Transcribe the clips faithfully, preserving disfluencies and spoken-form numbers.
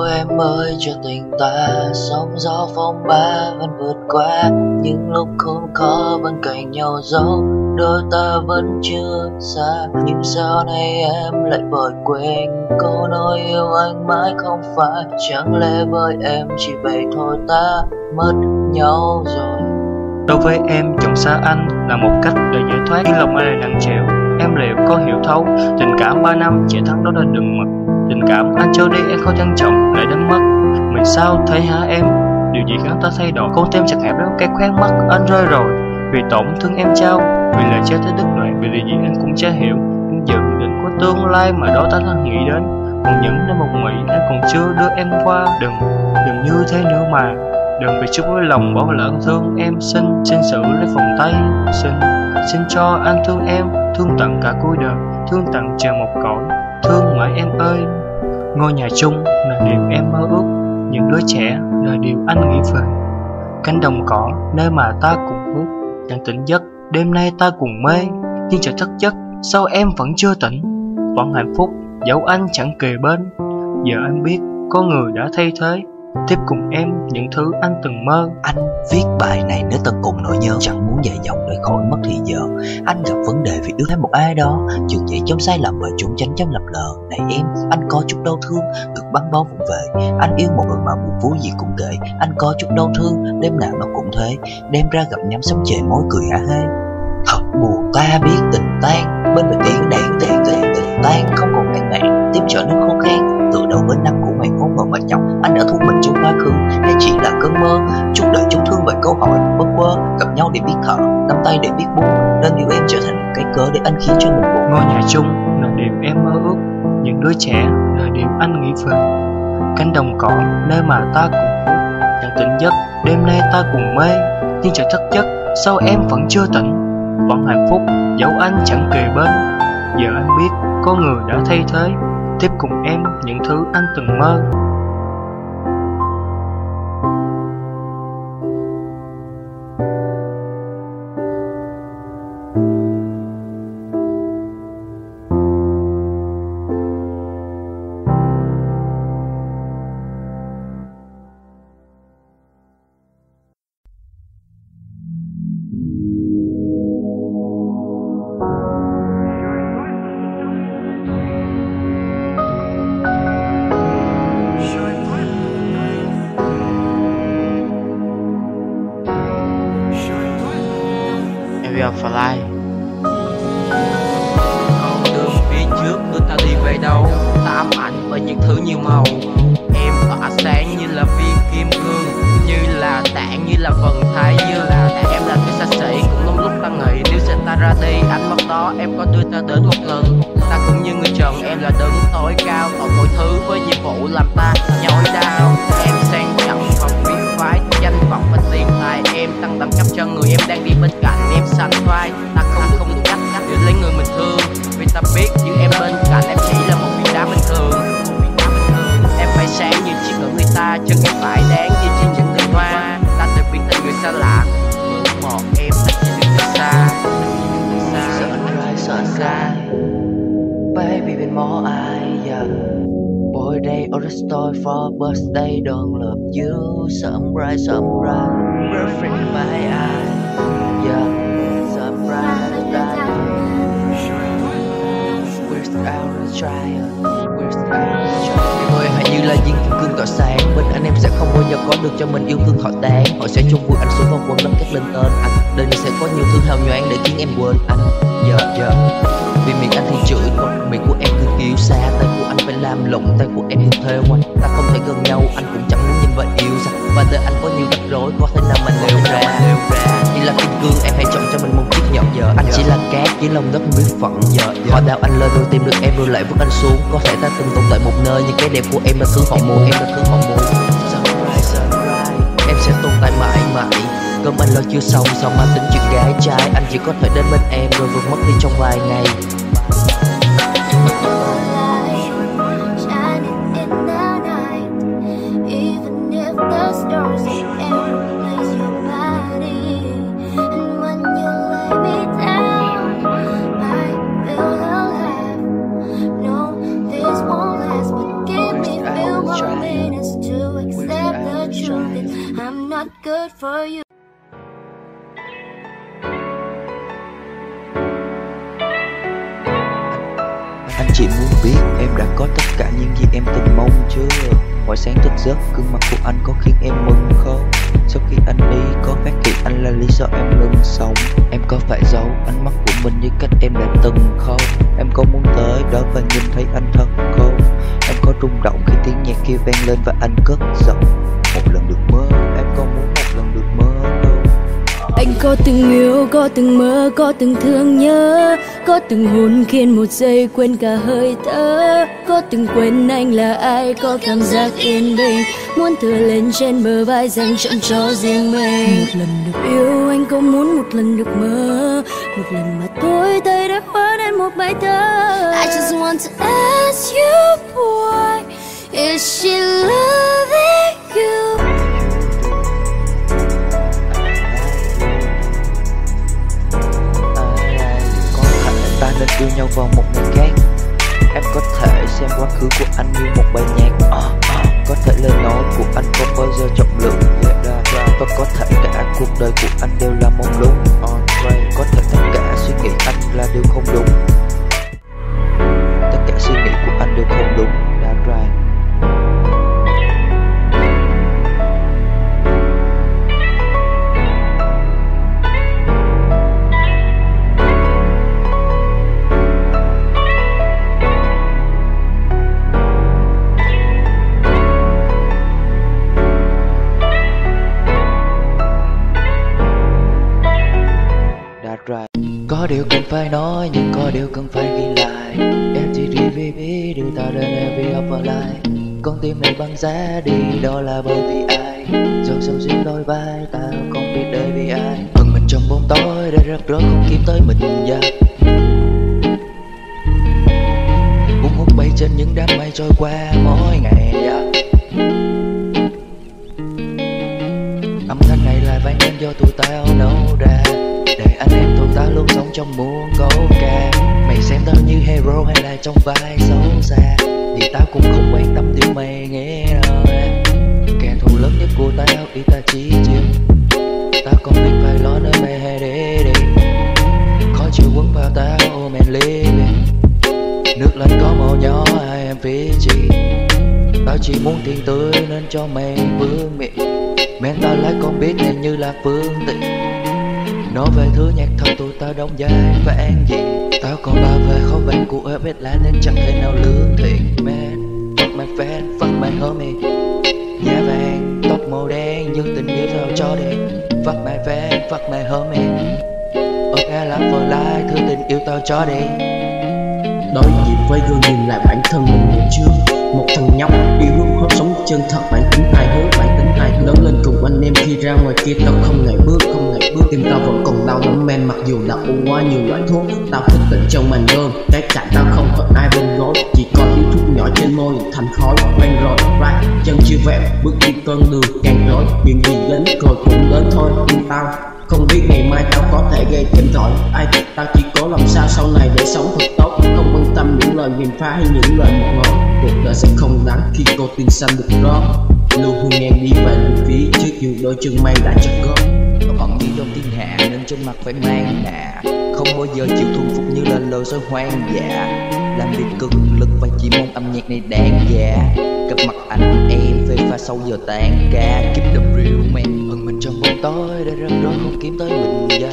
em ơi cho tình ta, sóng gió phong ba vẫn vượt qua. Những lúc khốn khó bên cạnh nhau dẫu đôi ta vẫn chưa xa. Nhưng sao nay em lại vội quên câu nói yêu anh mãi không phải. Chẳng lẽ với em chỉ vậy thôi ta mất nhau rồi. Đối với em, chọn xa anh là một cách để giải thoát khi lòng ai lại nặng trĩu. Em liệu có hiểu thấu tình cảm ba năm chỉ thắng đó lên đường mật. Tình cảm anh cho đi em không trân trọng lại đến mất. Mình sao thế hả em? Điều gì khiến ta thay đổi? Con tim chặt hẹp đến cái khoen mắt anh rơi rồi. Vì tổn thương em trao, vì lời trao tới đứt đoạn, vì điều gì anh cũng chả hiểu. Nhưng dự định của tương lai mà đó ta đang nghĩ đến. Còn những năm một mỹ anh còn chưa đưa em qua. Đừng, đừng như thế nữa mà. Đừng vì chút với lòng bỏ lỡ thương em. Xin, xin sự lấy vòng tay. Xin, xin cho anh thương em. Thương tận cả cuối đời, thương tận chờ một cõi. Thương mãi em ơi. Ngôi nhà chung là điều em mơ ước. Những đứa trẻ là điều anh nghĩ về. Cánh đồng cỏ nơi mà ta cùng bước. Đang tỉnh giấc đêm nay ta cùng mê. Nhưng trời thức giấc sao em vẫn chưa tỉnh. Vẫn hạnh phúc dẫu anh chẳng kề bên. Giờ anh biết có người đã thay thế. Tiếp cùng em những thứ anh từng mơ. Anh viết bài này nếu ta cùng nỗi nhớ, chẳng muốn dài dòng để khỏi mất thì giờ. Anh gặp vấn đề vì yêu thêm một ai đó, chừng dậy trong sai lầm và trốn tránh trong lập lờ. Này em, anh có chút đau thương, ngực bắn bó vụng về. Anh yêu một người mà buồn vui gì cũng kệ. Anh có chút đau thương, đêm nào nó cũng thế. Đem ra gặp nhắm sống chề mối cười hả hê. Thật buồn ta biết tình tan, bên bề tiếng đèn đèn đèn tình tan không còn ngàn ngàn, tiếp trở nên khô khan. Từ đầu bên năm của mày ngố ngờ và nhọc, anh đã thu mình trong quá khứ hay chỉ là cơn mơ. Chút đời chút thương về câu hỏi bơ quơ, gặp nhau để biết thở, nắm tay để biết buông, nên yêu em trở thành cái cớ để anh khiến cho mình buồn. Ngôi nhà chung là điều em mơ ước, những đứa trẻ là điều anh nghĩ về. Cánh đồng cỏ nơi mà ta cùng bước, đang tỉnh giấc đêm nay ta cùng mê. Nhưng trời thức giấc sao em vẫn chưa tỉnh. Vẫn hạnh phúc dẫu anh chẳng kề bên. Giờ anh biết có người đã thay thế. Tiếp cùng em những thứ anh từng mơ. Fly. Con đường phía trước đưa ta đi về đâu, ta ám ảnh bởi những thứ nhiều màu. Em tỏa sáng như là viên kim cương, như là tảng, như là vầng thái dương. Em là thứ xa xỉ cũng đúng lúc ta nghĩ nếu sẽ ta ra đi. Ánh mắt đó em có đưa ta đến một lần. Ta cũng như người trần, em là đứng tối cao, tội mọi thứ với nhiệm vụ làm ta nhói đau. Em sang trọng và quý phái, danh vọng và tiền tài em tăng đẳng cấp cho người em đang đi bên cạnh. Em sánh vai, ta không không đủ cách cách để lấy người mình thương, vì ta biết như em bên cạnh em chỉ là một viên đá bình thường. Em phải sáng như chiếc ngưỡng người ta, chân em phải đáng như chiếc chân tình hoa. Ta tự biến thành người xa lạ, ngưỡng mộ em ta chỉ đứng từ xa. Sunrise, sunrise, baby bên mỏ ai giờ. Boy day or a story for birthday, don't love you. Sunrise, sunrise, perfect in my eyes. Yeah, sunrise, sunrise. Where's our trial? Where's our trial? Người hãy như là viên kim cương tỏa sáng, bên anh em sẽ không bao giờ có được cho mình yêu thương họ tán. Họ sẽ chung vui anh xuống vào quần đất cắt lên tên anh. Đời này sẽ có nhiều thương hào nhoáng để khiến em quên anh. Giờ yeah, giờ yeah. Vì miệng anh thì chửi, còn miệng của em cứ kiêu xa. Tay của anh phải làm lụng, tay của em cứ theo anh. Ta không thể gần nhau, anh cũng chẳng muốn nhìn và yêu ra. Và đời anh có nhiều rắc rối, có thể nào mà nêu ra. Chỉ là kim cương, em hãy chọn cho mình một chiếc nhẫn. Giờ anh chỉ là cát dưới lòng đất biết phận. Giờ họ đào anh lên rồi tìm được em rồi lại vứt anh xuống. Có thể ta từng tồn tại một nơi, nhưng cái đẹp của em là thứ họ muốn. Em là thứ họ muốn. Sunrise, sunrise, em sẽ tồn tại mãi mãi. Cơm anh lo chưa xong, sao mà tính chuyện gái trai. Anh chỉ có thể đến bên em rồi vượt mất đi trong vài ngày. Try I'm not good for you. Anh chỉ muốn biết em đã có tất cả những gì em từng mong chưa? Mỗi sáng thức giấc, gương mặt của anh có khiến em mừng không? Sau khi anh đi, có phát hiện anh là lý do em ngừng sống. Em có phải giấu ánh mắt của mình như cách em đã từng không? Em có muốn tới đó và nhìn thấy anh thật không? Em có rung động khi tiếng nhạc kia vang lên và anh cất giọng. Một lần được mơ, em có muốn một lần được mơ không? Anh có từng yêu, có từng mơ, có từng thương nhớ, có từng hôn khiến một giây quên cả hơi thở, có từng quên anh là ai, có cảm giác yên bình muốn tựa lên trên bờ vai dành trọn cho riêng mình. Một lần được yêu anh có muốn một lần được mơ, một lần mà tôi thấy đã hóa nên một bài thơ. I just want to ask you boy, is she loving you? Ta nên yêu nhau vào một ngày khác. Em có thể xem quá khứ của anh như một bài nhạc, à, à. Có thể lời nói của anh không bao giờ trọng lượng, yeah, yeah, yeah. Và có thể cả cuộc đời của anh đều là mong đúng, right. Có thể tất cả suy nghĩ anh là điều không đúng, tất cả suy nghĩ của anh đều không đúng, that's right. Có điều cần phải nói nhưng có điều cần phải ghi lại. em tê đê vê bê đưa ta đến every upper line. Con tim này băng giá đi đó là bởi vì ai? Dòng sông xuyên đôi vai ta không biết để vì ai. Phần mình trong bóng tối để rớt rớt không kiếm tới mình ra. Cuốn hút bay trên những đám mây trôi qua mỗi ngày. Âm thanh này lại vang lên do tụi tao nấu ra, để anh em tụi ta luôn sống trong muôn câu ca. Mày xem tao như hero hay là trong vai xấu xa thì tao cũng không quan tâm điều mày nghe đâu. Kẻ thù lớn nhất của tao ý ta chỉ chiêu. Tao không biết phải lo nơi mày hay để đi. Khó chịu quấn vào tao oh man living. Nước lên có màu nhỏ hai em phía chi. Tao chỉ muốn tiền tươi nên cho mày vương miệng. Men tao lại không biết này như là phương tiện. Nói về thứ nhạc thật tụi tao đông dài phản diện. Tao còn bảo vệ kho vàng của em biết lá nên chẳng thể nào lương thiện. Man, fuck my fan, fuck my homie. Da vàng, tóc màu đen nhưng tình yêu tao cho đi. Fuck my fan, fuck my homie. Ok là for life, thứ tình yêu tao cho đi. Đối diện với gương nhìn lại bản thân mình ngày trước. Một thằng nhóc yêu hút hớp sống chân thật, bản tính hài hước, bản tính hài hước. Lớn lên cùng anh em khi ra ngoài kia tao không ngày bước, không ngày bước. Tim tao vẫn còn đau đớn men mặc dù đã uống quá nhiều loại thuốc. Tao thức tỉnh trong màn đêm, cái cạnh tao không có ai bên gối, chỉ có điếu thuốc nhỏ trên môi thành khói quen rồi. Right, chân chưa vẹo bước đi con đường càng rối. Chuyện gì đến rồi cũng đến thôi, nhưng tao không biết ngày mai tao có thể gây thêm tội ai. Tao chỉ cố làm sao sau này để sống thật tốt, không quan tâm những lời nghiền phá hay những lời một ngọt. Cuộc đời sẽ không đáng khi cô tin xanh được rót. Lưu hương ngang đi về đường phía trước dù đôi chân mây đã chật gót. Còn như trong thiên hạ nên trên mặt phải mang nạ, không bao giờ chịu thuần phục như là lời soi hoang dã. Làm việc cực lực và chỉ mong âm nhạc này đáng giá. Gặp mặt anh em phê pha sâu giờ tan ca. Keep the real man. Ẩn mình trong bóng tối để rớt rớt không kiếm tới mình ra.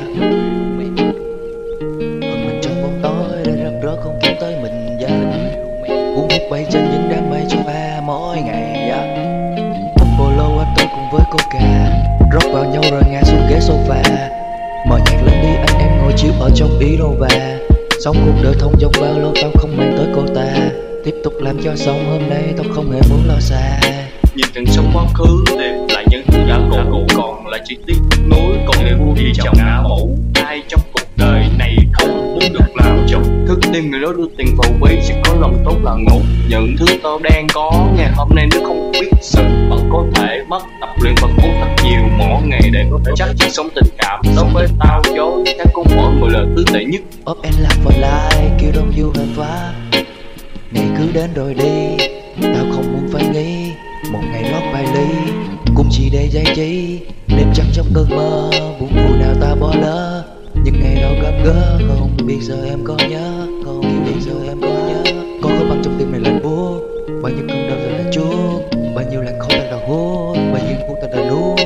Ẩn mình trong bóng tối để rớt rớt không kiếm tới mình ra. Cuốn hút bay trên những đám mây cho ba mỗi ngày. Một polo em tôi cùng với coca, rót vào nhau rồi ngã xuống ghế sofa. Mở nhạc lên đi anh em ngồi chiếu ở trong Innova. Sống cuộc đời thông dong bao lâu tao không mang tới cô ta. Tiếp tục làm cho sống hôm nay tao không hề muốn lo xa. Nhìn từng sống quá khứ tìm lại những thứ đã cũ, còn là chi tiết nối còn niềm vui đi chồng ngã mũ. Ai trong cuộc đời này không muốn được làm chồng. Thức tim người đó đưa tiền vào ví sẽ có lòng tốt là ngủ. Những thứ tao đang có ngày hôm nay nếu không biết sự vẫn có thể mất. Tập luyện và cố thật nhiều mỗi ngày để có thể chắc chắn sống tình cảm. Đối với tao dối chắc cũng mỗi người là thứ tệ nhất. Up and laugh for life, kêu đông you have fun. Ngày cứ đến rồi đi, tao không muốn phải nghĩ một ngày lót vài ly cũng chỉ để giải trí, đêm trắng trong cơn mơ, buồn vui nào ta bỏ lỡ. Những ngày đó gặp gỡ, không biết giờ em có nhớ, không biết giờ em có nhớ. Có khớp băng trong tim này lạnh buốt, bao nhiêu cơn đau rồi là chuốt, bao nhiêu làn khói ta đã hút, bao nhiêu phút ta đã nuốt.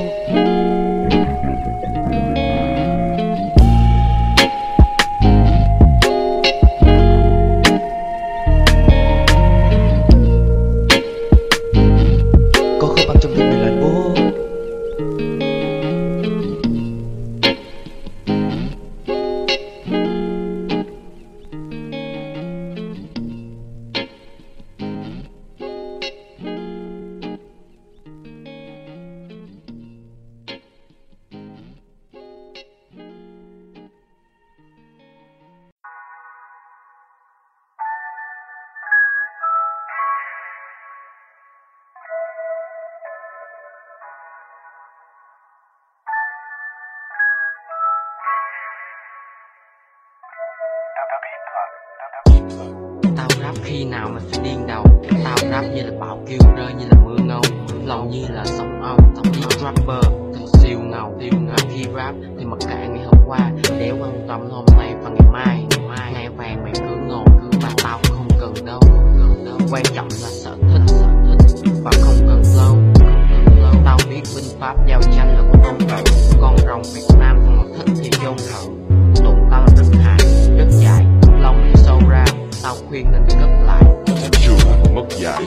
Tao rap khi nào mà phải điên đầu. Tao rap như là bão kêu rơi như là mưa ngâu, lòng như là sóng ong. Tao đi rapper thật siêu ngầu, siêu ngầu. Khi rap thì mặc kệ ngày hôm qua, để quan tâm hôm nay và ngày mai. Ngày mai ngày vàng mày cứ ngồi cứ vào, tao không cần đâu, không cần đâu. Quan trọng là sở thích, sở thích và không cần lâu, không cần lâu. Tao biết binh pháp giao tranh là của tôn cận, con rồng Việt Nam không mà thích thì vô thở. Tụng tao là rất hại, rất dài, lòng thì sâu ra. Tao khuyên nên cất lại, chưa mất dạy.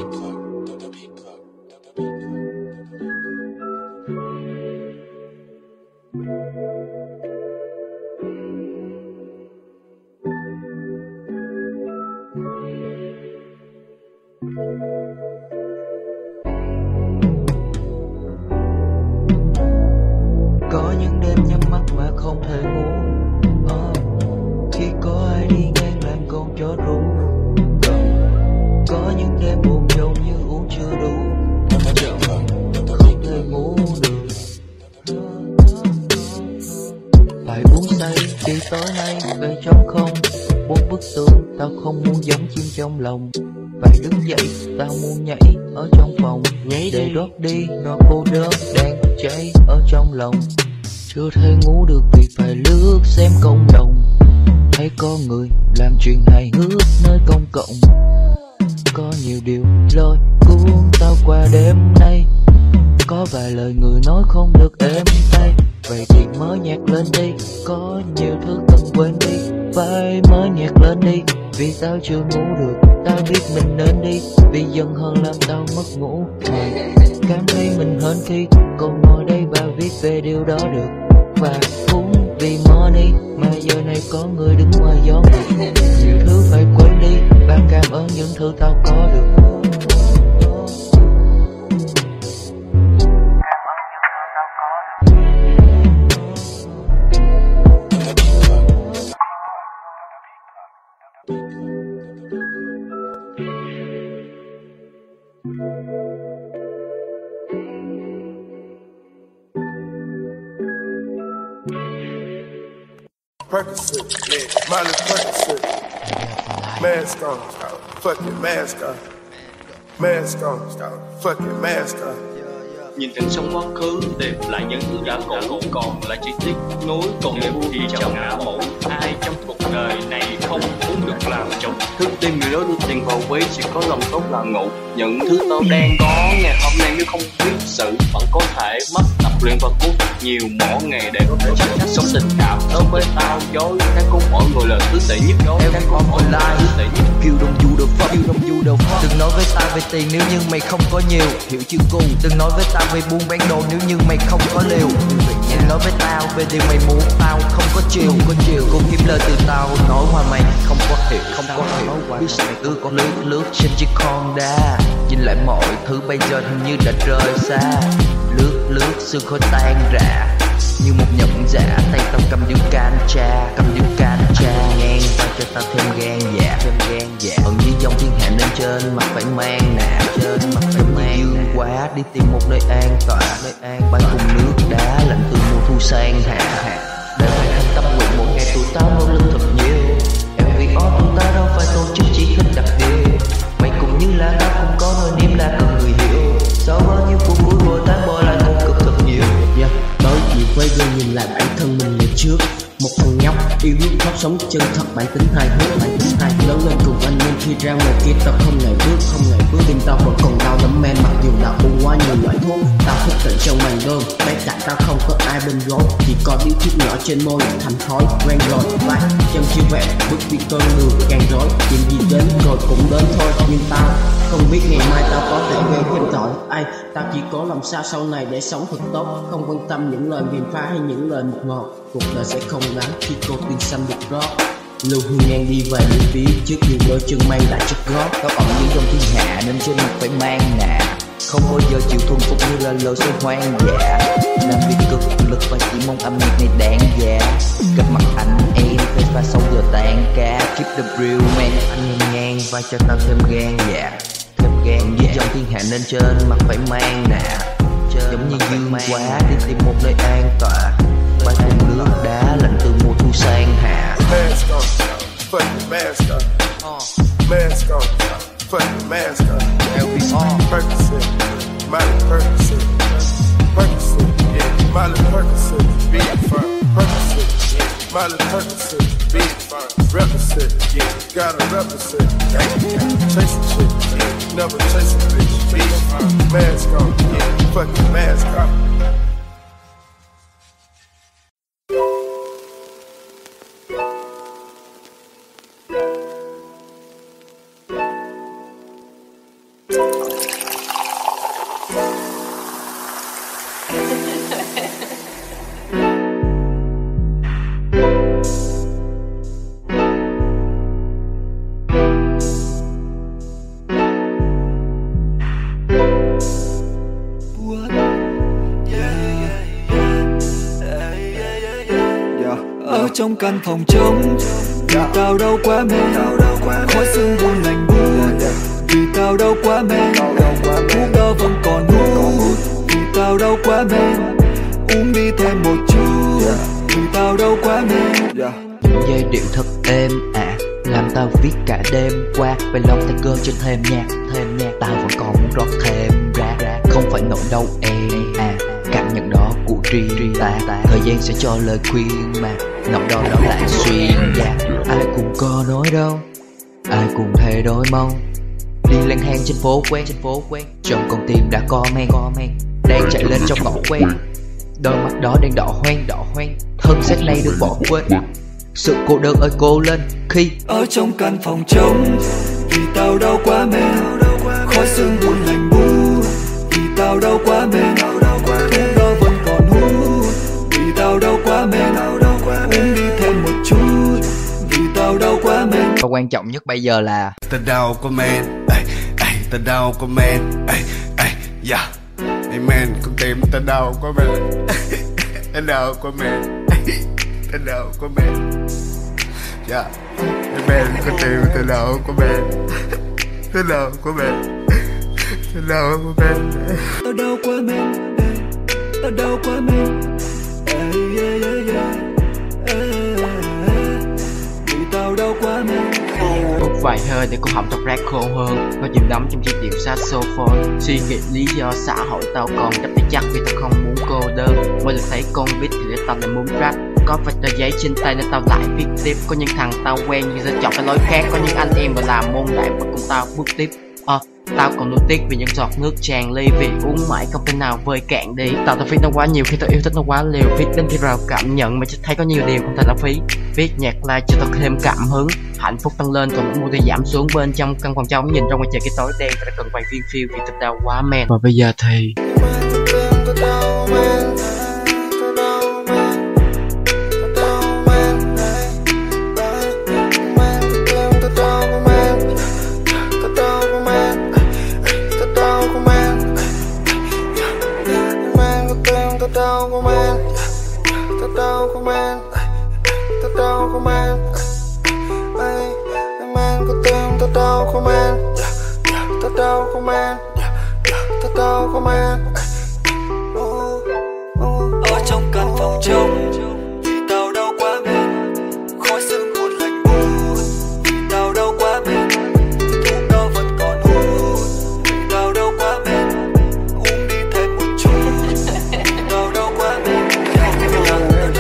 Có những đêm nhắm mắt mà không thể ngủ, oh, khi có ai đi ngang làm con chó ru. Có những đêm buồn rầu như uống chưa đủ, không thể ngủ được. Phải uống say đi tối nay về trống không, bốn bức tường tao không muốn giống chim trong lòng. Phải đứng dậy tao muốn nhảy ở trong phòng, để đốt đi nỗi cô đơn đang cháy ở trong lòng. Chưa thể ngủ được vì phải lướt xem cộng đồng, thấy có người làm chuyện hài hước nơi công cộng. Có nhiều điều lôi cuốn tao qua đêm nay, có vài lời người nói không được êm tay. Vậy thì mở nhạc lên đi, có nhiều thứ cần quên đi, phải mở nhạc lên đi. Vì tao chưa ngủ được, tao biết mình nên đi, vì dần hơn làm tao mất ngủ. Cảm thấy mình hơn khi còn ngồi đây và viết về điều đó được. Và cũng vì money mà giờ này có người đứng ngoài gió ngược. Nhiều thứ phải quên đi và cảm ơn những thứ tao có được. Percocet, yeah, Miley Percocet. Mask on, fucking mask on. Mask on, fucking mask on. Nhìn thẳng sống quá khứ, tìm lại những thứ đã cũ, còn lại chỉ tiếc nuối, còn em thì chào ngã mũ. Ai trong cuộc đời này không muốn được làm chồng, thức tim người đó đưa tiền vào ví, chỉ có lòng tốt là ngủ. Những thứ tao đang có ngày hôm nay nếu không biết sự, vẫn có thể mất tập luyện và cố nhiều mỗi ngày để có thể chắc chắn sống tình cảm. Đối với tao dối cái của mỗi người là thứ tệ nhất, đối với con online thứ tệ nhất. Kêu đông du đầu fuck, kêu đông du đầu fuck. Đừng nói với tao về tiền nếu như mày không có nhiều, hiểu chưa cùng. Đừng nói với tao về buôn bán đồ nếu như mày không có liều. Đừng nói với tao về điều mày muốn, tao không có chiều, có chiều. Cũng kiếm lời từ tao nói hòa mày không có hiểu, không có hiểu. Biết sao mày ưa con lướt lướt trên chiếc Honda, nhìn lại mọi thứ bây giờ hình như đã rời xa. Lướt lướt sương khói tan rã như một nhẫn giả, tay tao cầm điếu can cha, cầm điếu can cha. Ngang tao cho tao thêm gan dạ, thêm gan dạ. Ẩn dưới dòng thiên hạ nên trên mặt phải mang nạ, trên mặt phải mang dương quá đi tìm một nơi an tọa, nơi an bay cùng nước đá lạnh từ mùa thu sang hạ. Để phải thành tâm nguyện một ngày tụi tao nỗ lực thật nhiều. em vê o tụi ta đâu phải tổ chức chỉ thích đặc điều. Mày cũng như là tao không có nỗi niềm là cần người hiểu. Sau bao nhiêu phút cuối rồi tán bỏ lại công cực thực nhìn lại bản thân mình ngày trước. Một thằng nhóc yêu nước khóc sống chân thật, bản tính hài hước, bản tính hài hước. Lớn lên cùng anh em khi ra ngoài kia tao không ngày bước, không ngày bước. Tim tao vẫn còn đau lắm men, mặc dù đã uống quá nhiều loại thuốc. Tao thức tỉnh trong màn đêm, bên cạnh tao không có ai bên gối, chỉ có điếu thuốc nhỏ trên môi thành khói quen rồi. Vai chân chưa vẹn bước đi con đường càng rối, chuyện gì đến rồi cũng đến thôi. Nhưng tao không biết ngày mai tao có thể gây thêm tội ai. Tao chỉ có làm sao sau này để sống thật tốt, không quan tâm những lời miền phá hay những lời mật ngọt. Cuộc đời sẽ không đáng khi cô tiên xanh được rót. Lưu Hương ngang đi về những phía trước, nhiều đôi chân mang lại chất gót. Có ẩn những trong thiên hạ nên trên mặt phải mang nạ, không bao giờ chịu thuần phục như là lối sống hoang dã. Làm việc cực lực và chỉ mong âm nhạc này đáng giá. Gặp mặt anh em phải pha xong giờ tan ca. Keep the real man, anh ngang ngang và cho tao thêm gan dạ. Thêm gan dạ, trong thiên hạ nên trên mặt phải mang nạ. Giống như dương quá đi tìm một nơi an tọa. Ba thùng nước đá lạnh từ mùa thu sang hạ. Mask on, put the mask on. Mask on, put the mask on. Percocet, Miley Percocet. Percocet, yeah, Miley Percocet. Be it fun. Percocet, yeah, Miley Percocet. Be it fun. Represent, yeah, gotta represent. Chase a chick, yeah, never chase a bitch. Be it fun. Mask on, yeah, put the mask on. Ở trong căn phòng trống, vì tao đau quá mê, khói sương buồn lạnh buốt. Vì tao đau quá mê, thuốc đau vẫn còn hút. Vì tao đau quá mê, uống đi thêm một chút. Vì tao đau quá mê. Những giai điệu thật êm à, làm tao viết cả đêm qua. Về lòng tay cơ trên thêm nhạc, thêm nhạc. Tao vẫn còn muốn rót thêm ra, không phải nỗi đau em à. Cảm nhận đó của riêng ta, thời gian sẽ cho lời khuyên mà nỗi đau đó lại xuyên ra. Ai cũng có nỗi đau, ai cũng thay đổi mong. Đi lang thang trên phố quen, trên phố quen. Trong con tim đã có men, có men đang chạy lên trong ngõ quen. Đôi mắt đó đang đỏ hoen, đỏ hoen. Thân xác này được bỏ quên. Sự cô đơn ơi cô lên khi ở trong căn phòng trống, vì tao đau quá mê, khói sương buồn lạnh buốt. Vì tao đau quá mê, thuốc đau vẫn còn hút. Vì tao đau quá mê, uống đi thêm một chút. Vì tao đau quá mê. và quan trọng nhất bây giờ là tao đau quá man, ey, ey, tao đau quá man, ey, ey, yeah. Ey man, con tim tao đau quá man, tao đau quá man, tao đau quá man, yeah. Ey man, con tim tao đau quá man, tao đau quá man, tao đau quá man, tao đau quá man, tao đau quá man, ey, ey, ey, ey, vì tao đau quá man. Hút vài hơi để cô họng tóc rác khô hơn, và chìm đắm trong chiếc điệu saxophone. Suy nghĩ lý do xã hội tao còn chấp tay chắc vì tao không muốn cô đơn. Mỗi lần thấy con beat thì để tao lại muốn rap. Có vạch tờ giấy trên tay nên tao lại viết tiếp. Có những thằng tao quen nhưng sẽ chọn cái lối khác. Có những anh em mà làm môn đại và cùng tao bước tiếp. Ờ, tao còn nuối tiếc vì những giọt nước tràn ly, vì uống mãi không thể nào vơi cạn đi. Tao tao viết nó quá nhiều khi tao yêu thích nó quá liều. Viết đến khi vào cảm nhận mà chỉ thấy có nhiều điều không thể lãng phí. Viết nhạc live cho tao thêm cảm hứng, hạnh phúc tăng lên còn nỗi mua thì giảm xuống. Bên trong căn phòng trống nhìn ra ngoài trời cái tối đen và đã cần vài viên phiêu vì tao đau quá man. Và bây giờ thì đau của man, tao đau của man, tao đau của man, ey, man của tim tao đau của man, tao đau của man, tao đau của man. Ở trong căn phòng trống, vì tao đau quá mệt, khói sương buồn lạnh buốt. Vì tao đau quá mệt, thuốc đau vẫn còn hút. Vì tao đau quá mệt, uống đi thêm một chút. Tao đau quá mệt,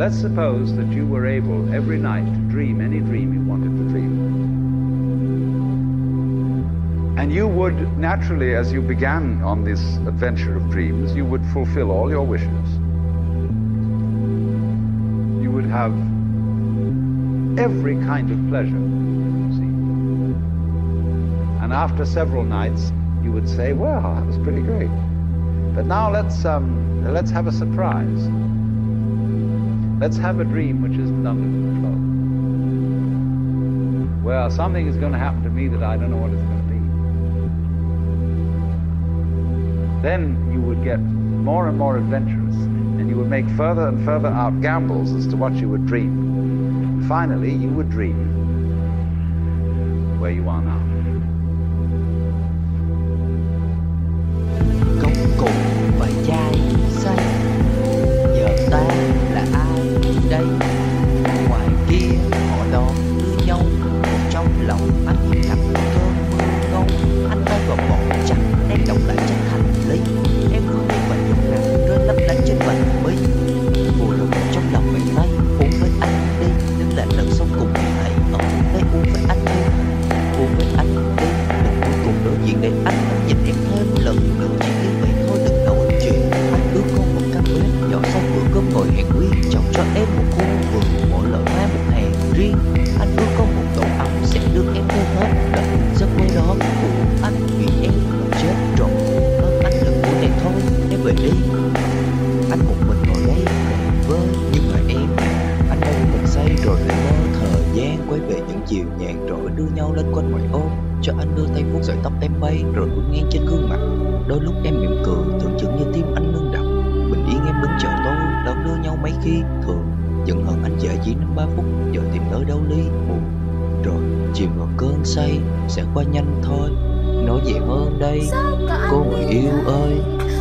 let's suppose that you were able every night to dream any dream you wanted to dream. And you would naturally, as you began on this adventure of dreams, you would fulfill all your wishes. You would have every kind of pleasure, see. And after several nights, you would say, well, that was pretty great. But now let's, um, let's have a surprise. Let's have a dream which isn't under control. Well, something is going to happen to me that I don't know what it's going to be. Then you would get more and more adventurous, and you would make further and further out gambles as to what you would dream. And finally, you would dream where you are now. Gốc cục và chai xanh, giờ ta là ai đây? Ngoài kia họ đón đưa nhau, còn trong lòng anh hiện nặng cơn mưa ngâu. Anh tay vào bọn chặt đang động lại chất thành lý. Em hương đi và nhục nặng rơi lấp lánh trên vành mi. Mùa lục trong lòng ngày nay uống với anh đi, đừng là lần sau cùng thì hãy ở đây uống với anh đi, uống với anh đi. Đừng cuối cùng đối diện để anh nhìn em thêm lần nữa, chỉ như vậy thôi đừng nấu chuyện. Anh ước con một căn bếp nhỏ sau bữa cơm ngồi hẹn quy, chọn cho em một khu vườn mỗi lợi hoa một hè riêng. Anh ước con một tổ ấm sẽ đưa em theo hết đời giấc mơ đó của anh, vì em là chết rồi hơn anh đừng buồn này thôi em về đi. Anh một mình ngồi đây để vơi, nhưng mà em anh đâu mình say rồi lại mơ thời gian quay về những chiều nhàn rỗi đưa nhau lên quanh ngoài ôm, cho anh đưa tay vuốt sợi tóc em bay rồi hôn ngang trên gương mặt. Đôi lúc em mỉm cười tưởng chừng như tim anh ngưng đập. Bình yên em đứng chờ tôi đón đưa nhau mấy khi thường giận hờn anh dễ chỉ năm ba phút giờ tìm nơi đâu ly buồn rồi chìm vào cơn say sẽ qua nhanh thôi. Nói về hơn đây cô người yêu ơi.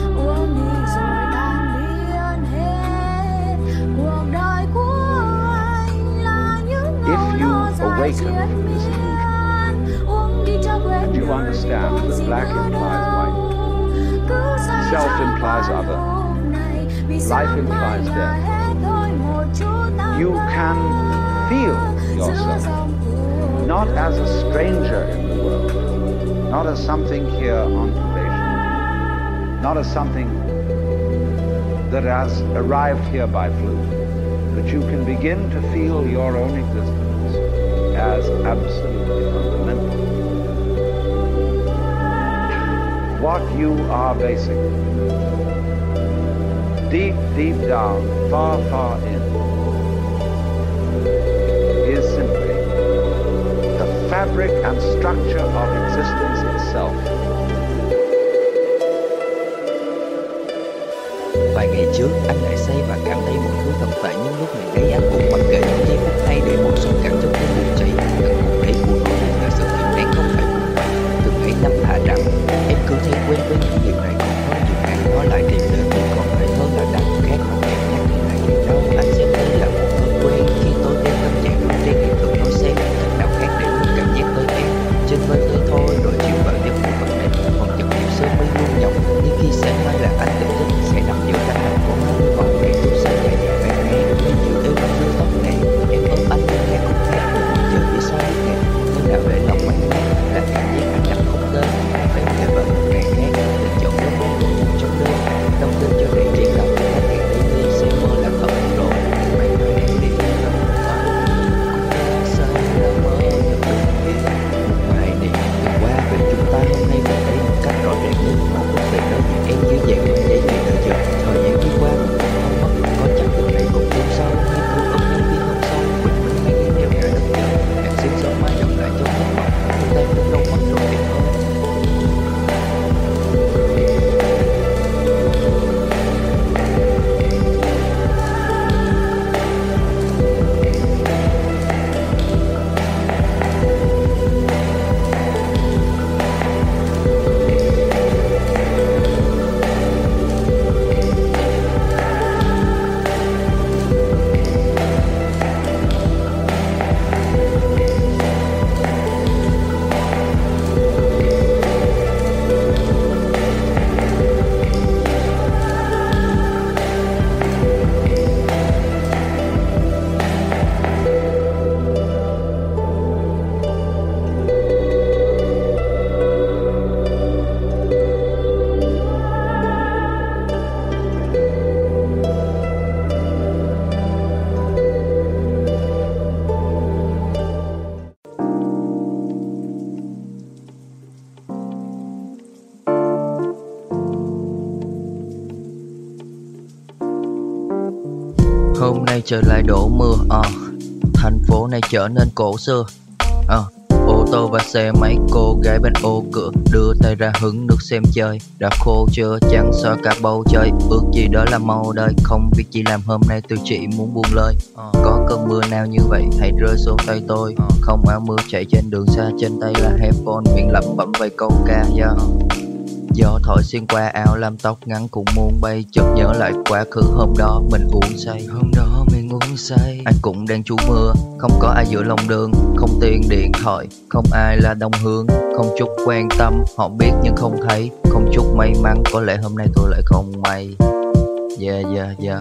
If you awaken from this illusion and you understand that black implies white, self implies other, life implies death, you can feel yourself not as a stranger in the world, not as something here on probation, not as something that has arrived here by fluke, but you can begin to feel your own existence as absolutely fundamental. What you are basically, deep, deep down, far, far in, is simply the fabric and structure of existence itself. Vài ngày trước anh lại say và cảm thấy mọi thứ thật tệ, nhưng lúc này đây anh cũng mặc kệ những giây phút hay để một số cảm trong tim buồn chảy. Cần cùng đấy buồn nổi là sự kiện đáng không phải buồn vậy. Từng ấy năm thả rằng em cứ thấy quen với những điều này, còn hơn chừng ngày nói lại tìm đến thì còn hay hơn là đặt khác một cảm giác thế này. Đâu anh xem đây là một thói quen khi tôi đem tâm trạng đầu tiên em tự nói xem cách nào khác để được cảm giác tới em. Trên vai tới thôi rồi chiều vào giấc ngủ vẫn đẹp, còn chậm nhịp sơ mi luôn nhọc. Nhưng khi sáng mai là anh tự tin sẽ nằm giữa cánh đồng của anh, còn ngày tôi say ngày ngày ngày được nghe nhiều êm ấm tóc này em ôm anh nghe khúc hát. Hôm nay trời lại đổ mưa, à, thành phố này trở nên cổ xưa. à, Ô tô và xe máy, cô gái bên ô cửa đưa tay ra hứng nước xem chơi. Đã khô chưa, chẳng sợ cả bầu trời. Ước gì đó là màu đời, không việc gì làm hôm nay tôi chỉ muốn buông lời. à, Có cơn mưa nào như vậy hãy rơi xuống tay tôi. à, Không áo mưa chạy trên đường xa, trên tay là headphone miệng lẩm bẩm vài câu ca. yeah. Gió thổi xuyên qua áo làm tóc ngắn cũng muốn bay. Chợt nhớ lại quá khứ hôm đó mình uống say. Hôm đó mình uống say. Anh cũng đang trú mưa, không có ai giữa lòng đường. Không tiền điện thoại, không ai là đồng hướng. Không chút quan tâm, họ biết nhưng không thấy. Không chút may mắn, có lẽ hôm nay tôi lại không may. Yeah yeah yeah.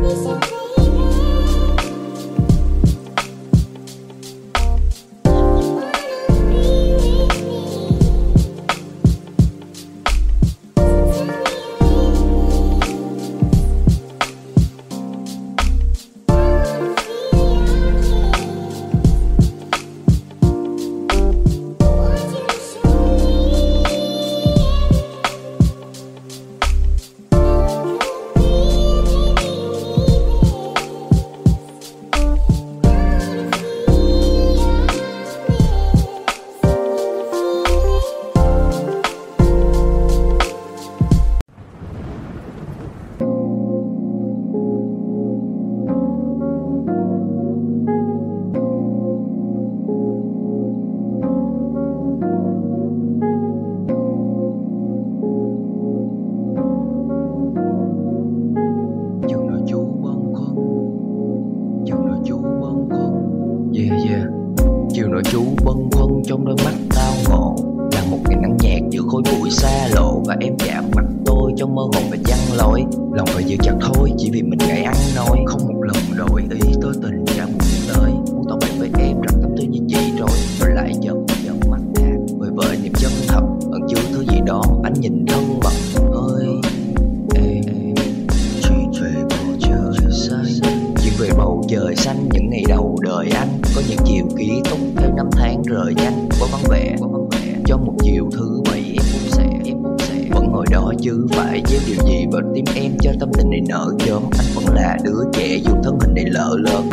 Chiều nọ chú bâng khuâng trong đôi mắt tao ngộ, là một ngày nắng nhạt giữa khối bụi xa lộ. Và em chạm mặt tôi trong mơ hồ và chăn lối. Lòng phải giữ chặt thôi chỉ vì mình ngại ăn nói. Không một lần đổi ý tôi tình ra một lời. Muốn tỏ bày với em rằng tâm tư như chị rồi. Rồi lại giận giận mắt ra bởi vợi niềm chân thật ẩn chứa thứ gì đó anh nhìn thân mật ơi. Em chuyện về bầu trời xanh, chuyện về bầu trời xanh những ngày đầu đời anh. Có những chiều ký túc theo năm tháng rời nhanh. Có vắng vẻ, có vắng vẻ cho một chiều thứ bảy em muốn sẽ, em muốn sẽ vẫn hồi đó chứ phải gieo điều gì vào tim em cho tâm tình này nở chớm. Anh vẫn là đứa trẻ dù thân hình này lợ lớn.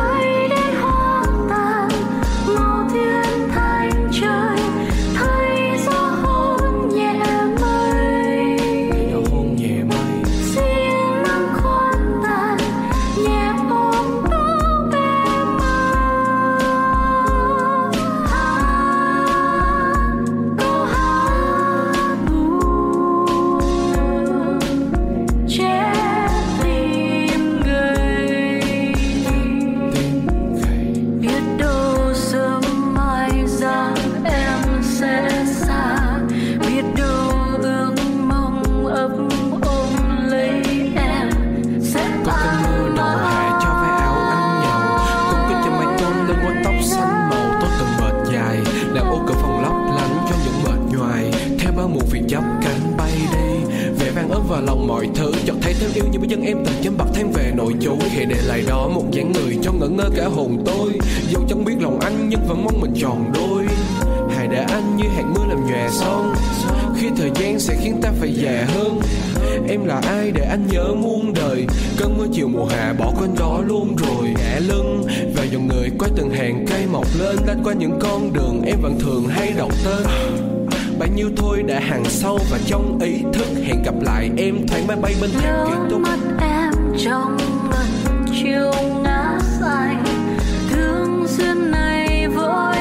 Và lòng mọi thứ chợt thấy thêm yêu như bức chân em từng chấm bạc thêm về nội chú. Khi để lại đó một dáng người cho ngẩn ngơ cả hồn tôi. Dẫu chẳng biết lòng anh nhưng vẫn mong mình tròn đôi. Hãy để anh như hạt mưa làm nhòe son. Khi thời gian sẽ khiến ta phải già hơn. Em là ai để anh nhớ muôn đời. Cơn mưa chiều mùa hạ bỏ quên đó luôn rồi. Ngã lưng và dòng người qua từng hàng cây mọc lên. Lách qua những con đường em vẫn thường hay đọc tên. Bao nhiêu thôi đã hàng sâu và trong ý thức. Hẹn gặp lại em thoáng máy bay bên thềm ký túc. Mắt em trong ngần chiều ngã xanh. Thương duyên này vội